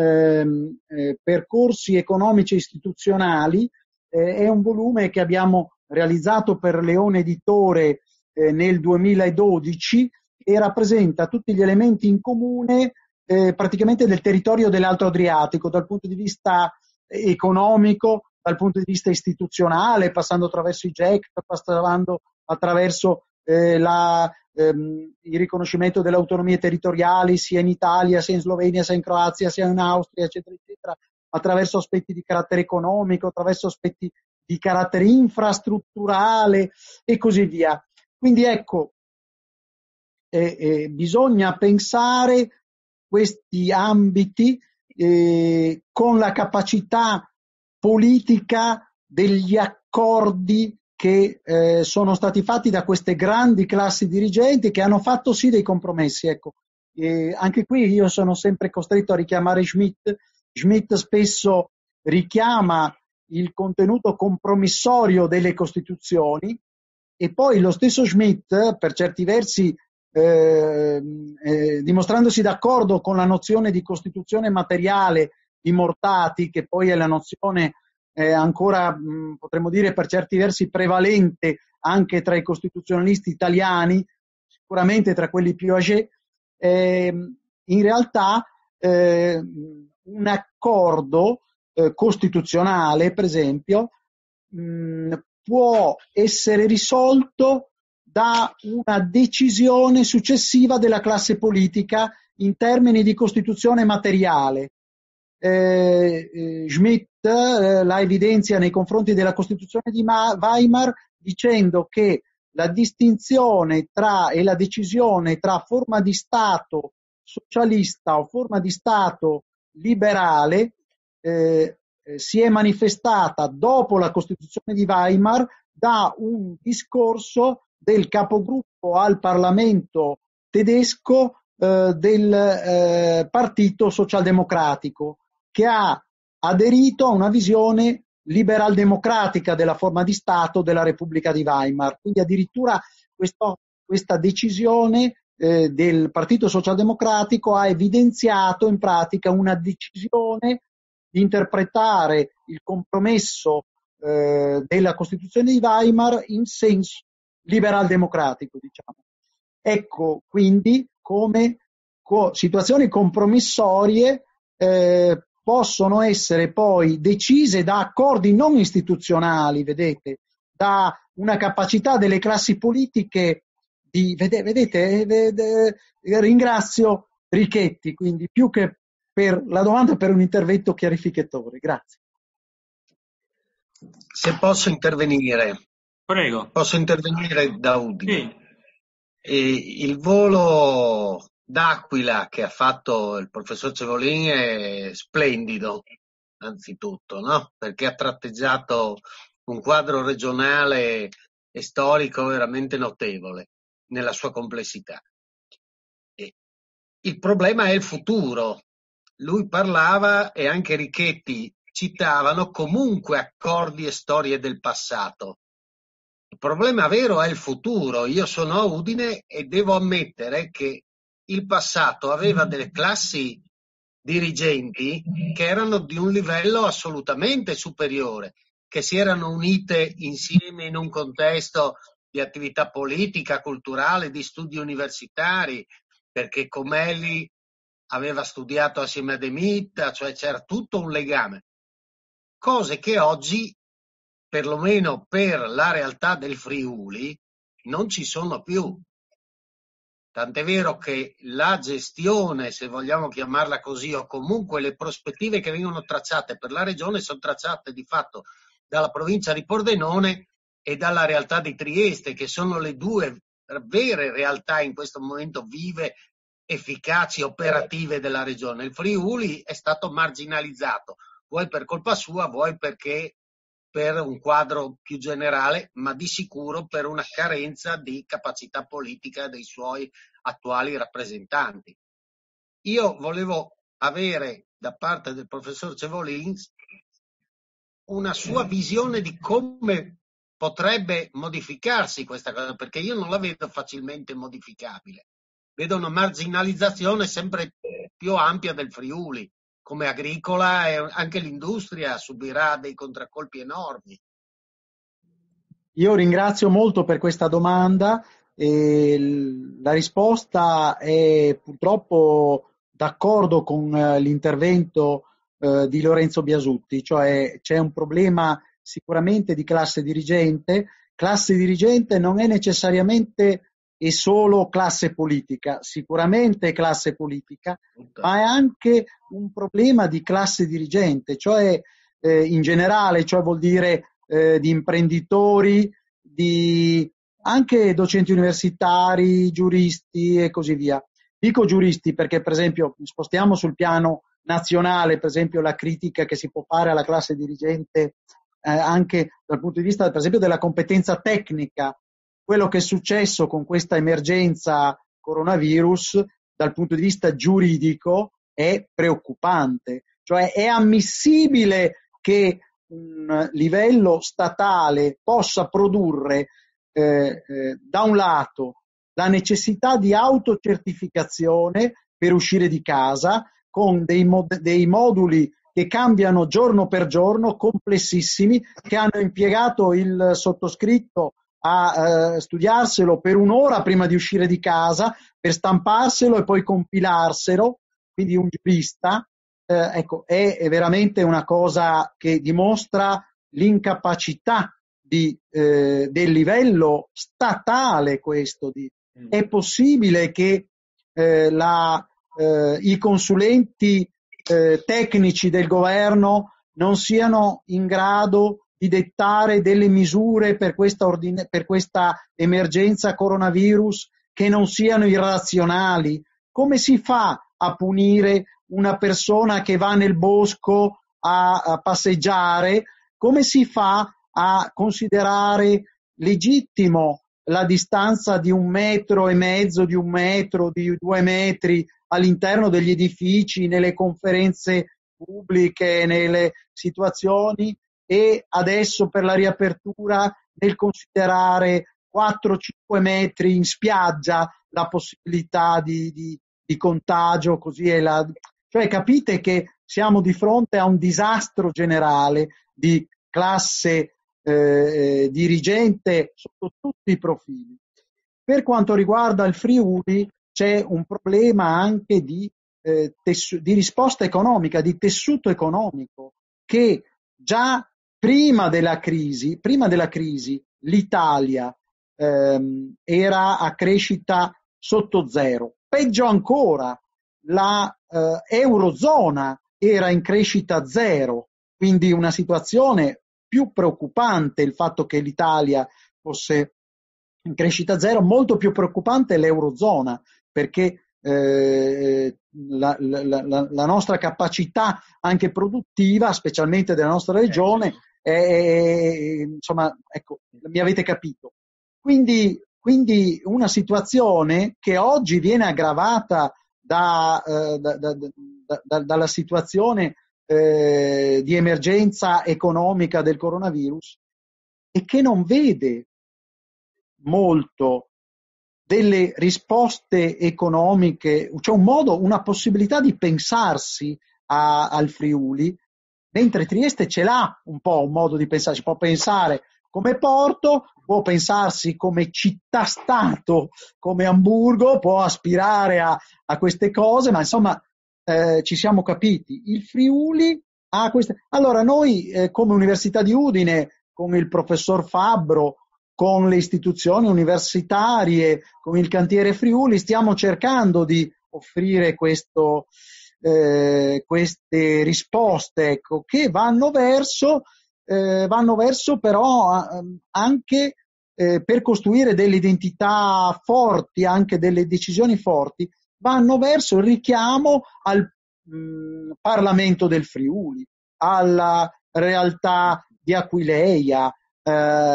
ehm, eh, percorsi economici e istituzionali, eh, è un volume che abbiamo realizzato per Leone Editore eh, nel duemiladodici, e rappresenta tutti gli elementi in comune eh, praticamente del territorio dell'Alto Adriatico, dal punto di vista economico, dal punto di vista istituzionale, passando attraverso i G E C, passando attraverso eh, la, ehm, il riconoscimento delle autonomie territoriali sia in Italia, sia in Slovenia, sia in Croazia, sia in Austria, eccetera, eccetera, attraverso aspetti di carattere economico, attraverso aspetti di carattere infrastrutturale e così via. Quindi ecco, eh, eh, bisogna pensare questi ambiti eh, con la capacità politica degli accordi che eh, sono stati fatti da queste grandi classi dirigenti, che hanno fatto sì dei compromessi. Ecco, eh, anche qui io sono sempre costretto a richiamare Schmitt. Schmitt spesso richiama il contenuto compromissorio delle Costituzioni, e poi lo stesso Schmitt, per certi versi eh, eh, dimostrandosi d'accordo con la nozione di Costituzione materiale di Mortati, che poi è la nozione eh, ancora, mh, potremmo dire, per certi versi prevalente anche tra i costituzionalisti italiani, sicuramente tra quelli più âgés, eh, in realtà eh, un accordo eh, costituzionale, per esempio, mh, può essere risolto da una decisione successiva della classe politica in termini di costituzione materiale. Eh, eh, Schmitt eh, la evidenzia nei confronti della Costituzione di Ma- Weimar, dicendo che la distinzione tra e la decisione tra forma di Stato socialista o forma di Stato liberale eh, eh, si è manifestata dopo la Costituzione di Weimar da un discorso del capogruppo al Parlamento tedesco eh, del eh, Partito Socialdemocratico, che ha aderito a una visione liberal-democratica della forma di Stato della Repubblica di Weimar. Quindi addirittura questo, questa decisione eh, del Partito Socialdemocratico ha evidenziato in pratica una decisione di interpretare il compromesso eh, della Costituzione di Weimar in senso liberal-democratico, diciamo. Ecco quindi come co- situazioni compromissorie eh, possono essere poi decise da accordi non istituzionali, vedete, da una capacità delle classi politiche di vedete, vedete, vedete, ringrazio Richetti, quindi più che per la domanda, per un intervento chiarificatore. Grazie. Se posso intervenire, Prego. Posso intervenire da Udine. Sì. E il volo d'Aquila che ha fatto il professor Cevolin è splendido, anzitutto, no? Perché ha tratteggiato un quadro regionale e storico veramente notevole nella sua complessità. E il problema è il futuro. Lui parlava, e anche Richetti citavano, comunque accordi e storie del passato. Il problema vero è il futuro. Io sono a Udine e devo ammettere che il passato aveva delle classi dirigenti che erano di un livello assolutamente superiore, che si erano unite insieme in un contesto di attività politica, culturale, di studi universitari, perché Comelli aveva studiato assieme a De Mitta, cioè c'era tutto un legame. Cose che oggi, perlomeno per la realtà del Friuli, non ci sono più. Tant'è vero che la gestione, se vogliamo chiamarla così, o comunque le prospettive che vengono tracciate per la regione sono tracciate di fatto dalla provincia di Pordenone e dalla realtà di Trieste, che sono le due vere realtà in questo momento vive, efficaci, operative della regione. Il Friuli è stato marginalizzato, vuoi per colpa sua, vuoi perché per un quadro più generale, ma di sicuro per una carenza di capacità politica dei suoi attuali rappresentanti. Io volevo avere da parte del professor Cevolin una sua visione di come potrebbe modificarsi questa cosa, perché io non la vedo facilmente modificabile. Vedo una marginalizzazione sempre più ampia del Friuli. Come agricola, e anche l'industria subirà dei contraccolpi enormi. Io ringrazio molto per questa domanda e la risposta è purtroppo d'accordo con l'intervento eh, di Lorenzo Biasutti, cioè c'è un problema sicuramente di classe dirigente. Classe dirigente non è necessariamente e solo classe politica, sicuramente classe politica, ma è anche un problema di classe dirigente, cioè eh, in generale, cioè vuol dire eh, di imprenditori, di anche docenti universitari, giuristi e così via. Dico giuristi perché, per esempio, spostiamo sul piano nazionale, per esempio, la critica che si può fare alla classe dirigente eh, anche dal punto di vista, per esempio, della competenza tecnica. Quello che è successo con questa emergenza coronavirus dal punto di vista giuridico è preoccupante, cioè è ammissibile che un livello statale possa produrre eh, eh, da un lato la necessità di autocertificazione per uscire di casa con dei, mod- dei moduli che cambiano giorno per giorno, complessissimi, che hanno impiegato il sottoscritto a eh, studiarselo per un'ora prima di uscire di casa, per stamparselo e poi compilarselo, quindi un giurista, eh, ecco, è, è veramente una cosa che dimostra l'incapacità di, eh, del livello statale questo. Di, mm. È possibile che eh, la, eh, i consulenti eh, tecnici del governo non siano in grado di dettare delle misure per questa, ordine, per questa emergenza coronavirus che non siano irrazionali? Come si fa a punire una persona che va nel bosco a, a passeggiare? Come si fa a considerare legittimo la distanza di un metro e mezzo, di un metro, di due metri all'interno degli edifici, nelle conferenze pubbliche, nelle situazioni? E adesso per la riapertura nel considerare quattro cinque metri in spiaggia la possibilità di, di, di contagio, così è la... Cioè capite che siamo di fronte a un disastro generale di classe eh, dirigente sotto tutti i profili. Per quanto riguarda il Friuli c'è un problema anche di, eh, tessu- di risposta economica, di tessuto economico, che già prima della crisi, prima della crisi l'Italia ehm, era a crescita sotto zero. Peggio ancora, la eh, Eurozona era in crescita zero, quindi una situazione più preoccupante il fatto che l'Italia fosse in crescita zero, molto più preoccupante l'Eurozona, perché eh, la, la, la, la nostra capacità anche produttiva, specialmente della nostra regione, è, è, insomma, ecco, mi avete capito. Quindi, quindi una situazione che oggi viene aggravata da, eh, da, da, da, da, dalla situazione eh, di emergenza economica del coronavirus e che non vede molto delle risposte economiche, c'è un modo, una possibilità di pensarsi a, al Friuli, mentre Trieste ce l'ha un po' un modo di pensarsi, può pensare come porto, può pensarsi come città-stato, come Amburgo, può aspirare a, a queste cose, ma insomma eh, ci siamo capiti. Il Friuli ha queste... Allora noi eh, come Università di Udine, con il professor Fabbro, con le istituzioni universitarie, con il cantiere Friuli, stiamo cercando di offrire questo, eh, queste risposte, ecco, che vanno verso, eh, vanno verso però eh, anche eh, per costruire delle identità forti, anche delle decisioni forti, vanno verso il richiamo al mh, Parlamento del Friuli, alla realtà di Aquileia, Eh,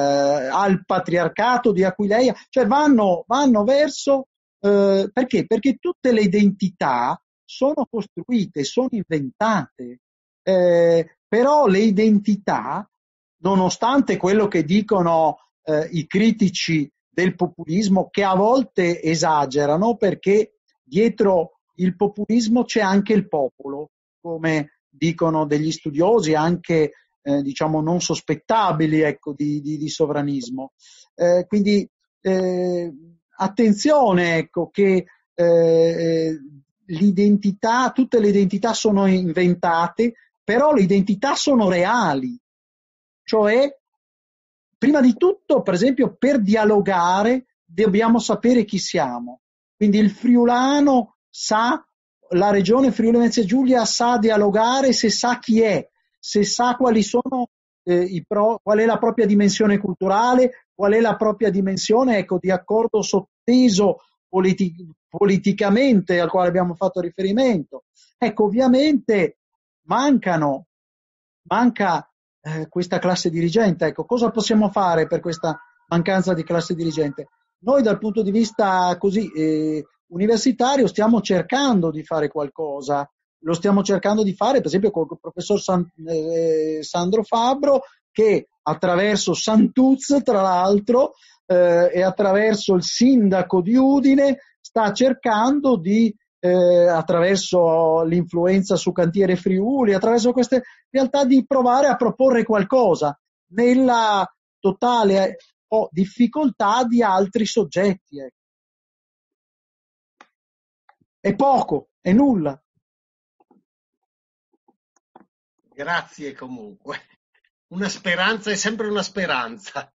al patriarcato di Aquileia, cioè vanno, vanno verso eh, perché? Perché tutte le identità sono costruite, sono inventate, eh, però le identità, nonostante quello che dicono eh, i critici del populismo, che a volte esagerano, perché dietro il populismo c'è anche il popolo, come dicono degli studiosi, anche Eh, diciamo non sospettabili, ecco, di, di, di sovranismo. Eh, quindi eh, attenzione, ecco, che eh, l'identità, tutte le identità sono inventate, però le identità sono reali. Cioè, prima di tutto, per esempio, per dialogare dobbiamo sapere chi siamo. Quindi il friulano sa, la regione Friuli Venezia Giulia sa dialogare se sa chi è, se sa quali sono eh, i pro, qual è la propria dimensione culturale, qual è la propria dimensione, ecco, di accordo sotteso politi- politicamente al quale abbiamo fatto riferimento. Ecco, ovviamente mancano, manca eh, questa classe dirigente. Ecco, cosa possiamo fare per questa mancanza di classe dirigente? Noi dal punto di vista così eh, universitario stiamo cercando di fare qualcosa. Lo stiamo cercando di fare, per esempio, con il professor San, eh, Sandro Fabbro, che attraverso Santuz, tra l'altro, eh, e attraverso il sindaco di Udine, sta cercando di, eh, attraverso l'influenza su Cantiere Friuli, attraverso queste realtà, di provare a proporre qualcosa nella totale oh, difficoltà di altri soggetti. Ecco. È poco, è nulla. Grazie comunque. Una speranza è sempre una speranza.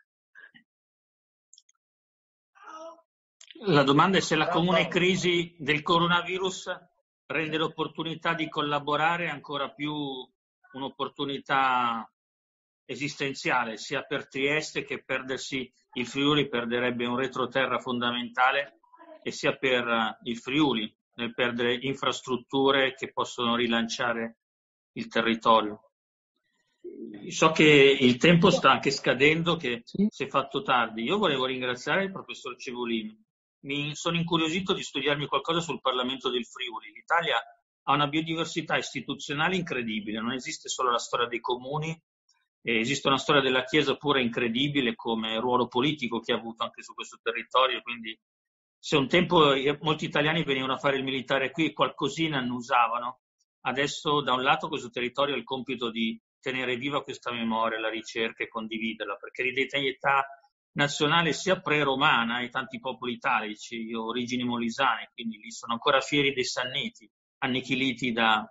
La domanda è se la comune crisi del coronavirus rende l'opportunità di collaborare ancora più un'opportunità esistenziale, sia per Trieste, che perdersi il Friuli perderebbe un retroterra fondamentale, e sia per il Friuli nel perdere infrastrutture che possono rilanciare il territorio. So che il tempo sta anche scadendo, che Sì. si è fatto tardi. Io volevo ringraziare il professor Cevolini. Mi sono incuriosito di studiarmi qualcosa sul Parlamento del Friuli. L'Italia ha una biodiversità istituzionale incredibile, non esiste solo la storia dei comuni, eh, esiste una storia della Chiesa pure incredibile come ruolo politico che ha avuto anche su questo territorio, quindi se un tempo molti italiani venivano a fare il militare qui e qualcosina annusavano, adesso da un lato questo territorio ha il compito di tenere viva questa memoria, la ricerca e condividerla, perché l'identità nazionale sia pre-romana e tanti popoli italici, io ho origini molisane, quindi lì sono ancora fieri dei Sanniti, annichiliti da,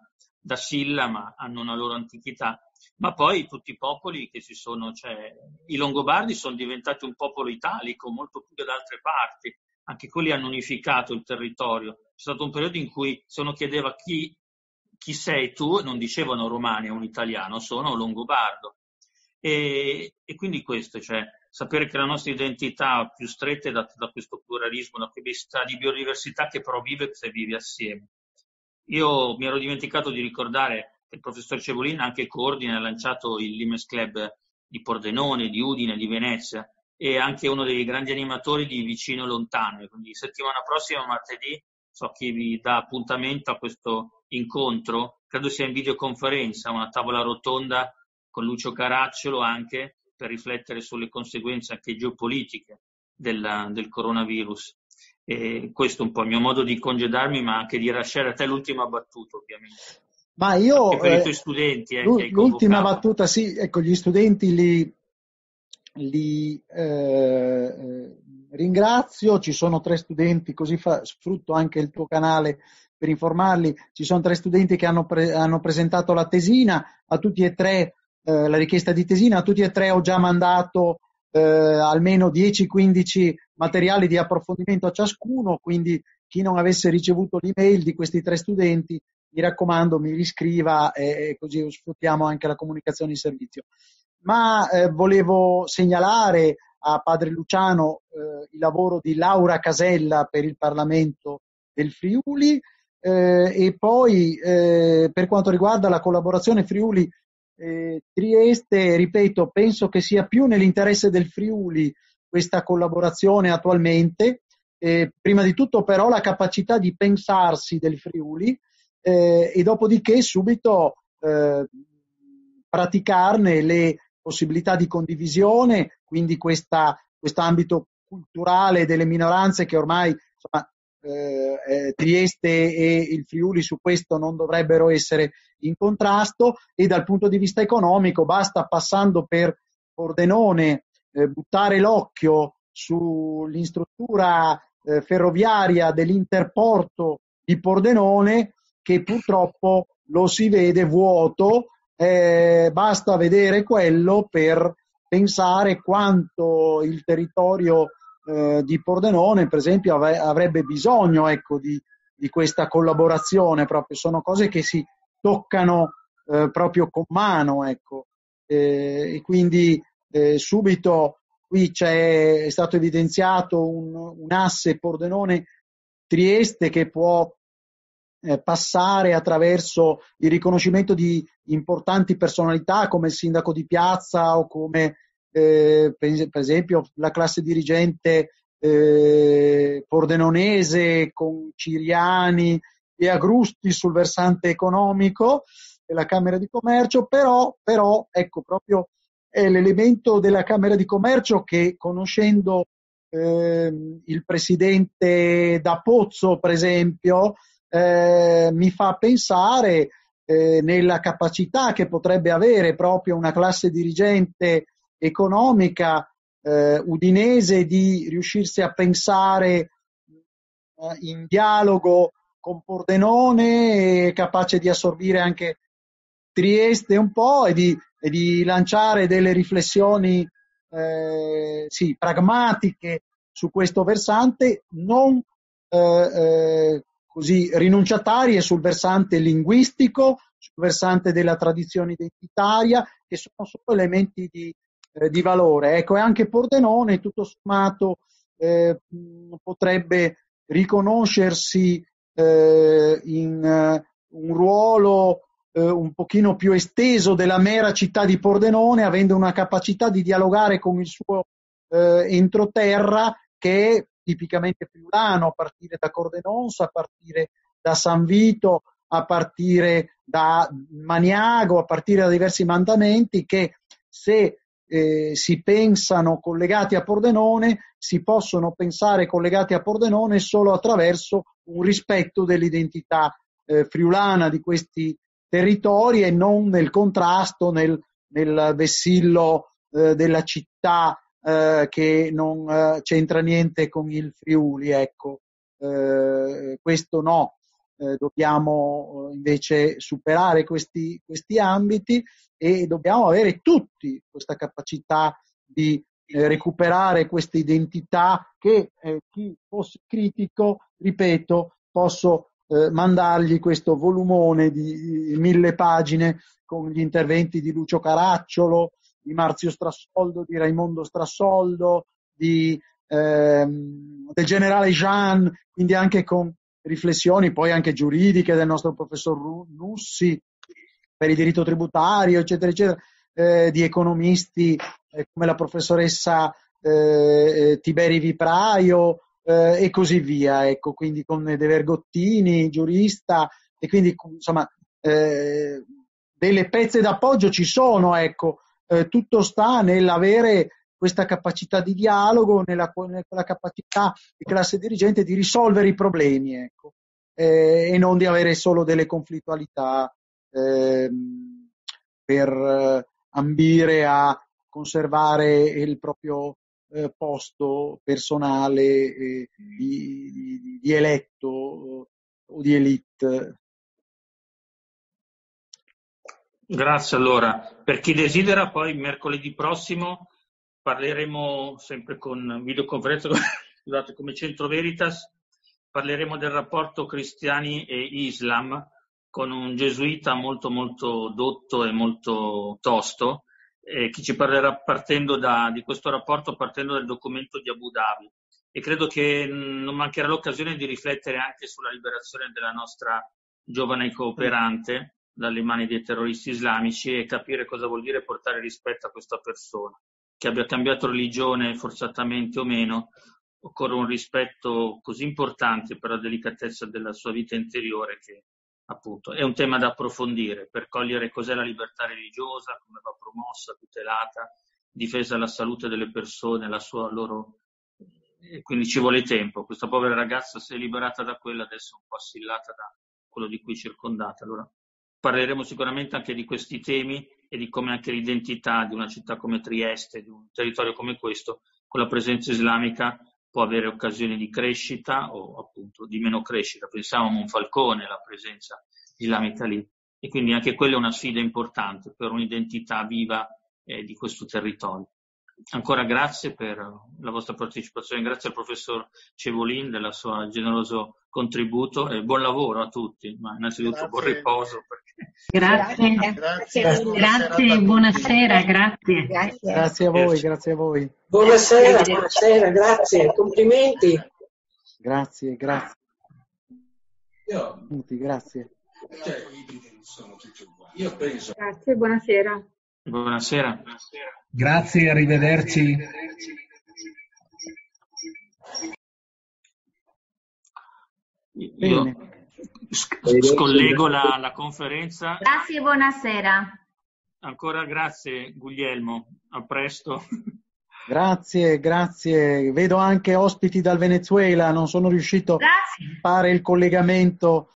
da Silla, ma hanno una loro antichità. Ma poi tutti i popoli che si sono, cioè i Longobardi sono diventati un popolo italico molto più che da altre parti, anche quelli hanno unificato il territorio. C'è stato un periodo in cui se uno chiedeva chi, chi sei tu, non dicevano Romani, è un italiano, sono longobardo. E, e quindi questo, cioè sapere che la nostra identità più stretta è data da questo pluralismo, da questa di biodiversità che però vive se vive assieme. Io mi ero dimenticato di ricordare che il professor Cevolin anche coordina e ha lanciato il Limes Club di Pordenone, di Udine, di Venezia, e anche uno dei grandi animatori di Vicino Lontano. Quindi settimana prossima, martedì, so che vi dà appuntamento a questo incontro, credo sia in videoconferenza, una tavola rotonda con Lucio Caracciolo anche per riflettere sulle conseguenze anche geopolitiche del, del coronavirus. E questo è un po' il mio modo di congedarmi, ma anche di lasciare a te l'ultima battuta, ovviamente. Ma io, anche per eh, i tuoi studenti eh, che hai l'ultima convocato. battuta, sì, ecco, gli studenti li, li eh, ringrazio, ci sono tre studenti, così fa, sfrutto anche il tuo canale per informarli, ci sono tre studenti che hanno, pre, hanno presentato la tesina, a tutti e tre, eh, la richiesta di tesina, a tutti e tre ho già mandato eh, almeno dieci quindici materiali di approfondimento a ciascuno, quindi chi non avesse ricevuto l'email di questi tre studenti, mi raccomando, mi riscriva e, e così sfruttiamo anche la comunicazione in servizio. Ma eh, volevo segnalare a padre Luciano eh, il lavoro di Laura Casella per il Parlamento del Friuli eh, e poi eh, per quanto riguarda la collaborazione Friuli eh, Trieste, ripeto, penso che sia più nell'interesse del Friuli questa collaborazione attualmente, eh, prima di tutto però la capacità di pensarsi del Friuli eh, e dopodiché subito eh, praticarne le possibilità di condivisione, quindi questa, questo ambito culturale delle minoranze che ormai insomma, eh, eh, Trieste e il Friuli su questo non dovrebbero essere in contrasto, e dal punto di vista economico basta, passando per Pordenone, eh, buttare l'occhio sull'instruttura eh, ferroviaria dell'Interporto di Pordenone, che purtroppo lo si vede vuoto. Eh, basta vedere quello per pensare quanto il territorio eh, di Pordenone, per esempio, av- avrebbe bisogno, ecco, di, di questa collaborazione. Proprio sono cose che si toccano eh, proprio con mano, ecco. Eh, e quindi eh, subito qui c'è è stato evidenziato un, un asse Pordenone-Trieste che può Eh, passare attraverso il riconoscimento di importanti personalità come il sindaco di piazza o come eh, per, per esempio la classe dirigente eh, pordenonese con Ciriani e Agrusti sul versante economico e la Camera di Commercio, però, però ecco proprio è l'elemento della Camera di Commercio che, conoscendo eh, il presidente da Pozzo per esempio, Eh, mi fa pensare eh, nella capacità che potrebbe avere proprio una classe dirigente economica eh, udinese di riuscirsi a pensare eh, in dialogo con Pordenone, e capace di assorbire anche Trieste un po' e di, e di lanciare delle riflessioni eh, sì, pragmatiche su questo versante, non eh, eh, così rinunciatarie sul versante linguistico, sul versante della tradizione identitaria, che sono solo elementi di, eh, di valore. Ecco, e anche Pordenone, tutto sommato, eh, potrebbe riconoscersi eh, in uh, un ruolo eh, un pochino più esteso della mera città di Pordenone, avendo una capacità di dialogare con il suo eh, entroterra, che è tipicamente friulano, a partire da Cordenonso, a partire da San Vito, a partire da Maniago, a partire da diversi mandamenti che, se eh, si pensano collegati a Pordenone, si possono pensare collegati a Pordenone solo attraverso un rispetto dell'identità eh, friulana di questi territori e non nel contrasto, nel, nel vessillo eh, della città eh, che non eh, c'entra niente con il Friuli, ecco. Eh, questo no. eh, dobbiamo invece superare questi, questi ambiti e dobbiamo avere tutti questa capacità di eh, recuperare questa identità che eh, chi fosse critico, ripeto, posso eh, mandargli questo volumone di mille pagine con gli interventi di Lucio Caracciolo, di Marzio Strassoldo, di Raimondo Strassoldo, di, ehm, del generale Jean, quindi anche con riflessioni poi anche giuridiche del nostro professor Nussi per il diritto tributario, eccetera, eccetera, eh, di economisti eh, come la professoressa eh, Tiberi Vipraio eh, e così via, ecco, quindi con De Vergottini, giurista, e quindi insomma eh, delle pezze d'appoggio ci sono, ecco, eh, tutto sta nell'avere questa capacità di dialogo, nella, nella capacità di classe dirigente di risolvere i problemi, ecco, eh, e non di avere solo delle conflittualità eh, per eh, ambire a conservare il proprio eh, posto personale eh, di, di, di eletto o di elite. Grazie. Allora, per chi desidera, poi mercoledì prossimo parleremo sempre con videoconferenza, scusate, come Centro Veritas, parleremo del rapporto cristiani e Islam con un gesuita molto molto dotto e molto tosto, eh, che ci parlerà partendo da, di questo rapporto, partendo dal documento di Abu Dhabi. E credo che non mancherà l'occasione di riflettere anche sulla liberazione della nostra giovane cooperante dalle mani dei terroristi islamici e capire cosa vuol dire portare rispetto a questa persona. Che abbia cambiato religione forzatamente o meno, occorre un rispetto così importante per la delicatezza della sua vita interiore che appunto è un tema da approfondire per cogliere cos'è la libertà religiosa, come va promossa, tutelata, difesa la salute delle persone, la sua loro... E quindi ci vuole tempo. Questa povera ragazza si è liberata da quella, adesso è un po' assillata da quello di cui è circondata. Allora parleremo sicuramente anche di questi temi e di come anche l'identità di una città come Trieste, di un territorio come questo, con la presenza islamica può avere occasioni di crescita o appunto di meno crescita. Pensiamo a Monfalcone, la presenza islamica lì, e quindi anche quella è una sfida importante per un'identità viva eh, di questo territorio. Ancora grazie per la vostra partecipazione, grazie al professor Cevolin del suo generoso contributo e buon lavoro a tutti, ma innanzitutto grazie. Buon riposo. Perché... Grazie, grazie, grazie, grazie buonasera, grazie. grazie. Grazie a voi, grazie a voi. Buonasera, buonasera, grazie, complimenti. Grazie, grazie. Grazie. Io penso. Grazie, buonasera. Buonasera. Grazie, arrivederci. Io scollego la, la conferenza. Grazie, buonasera. Ancora grazie Guglielmo, a presto. Grazie, grazie. Vedo anche ospiti dal Venezuela, non sono riuscito grazie. a fare il collegamento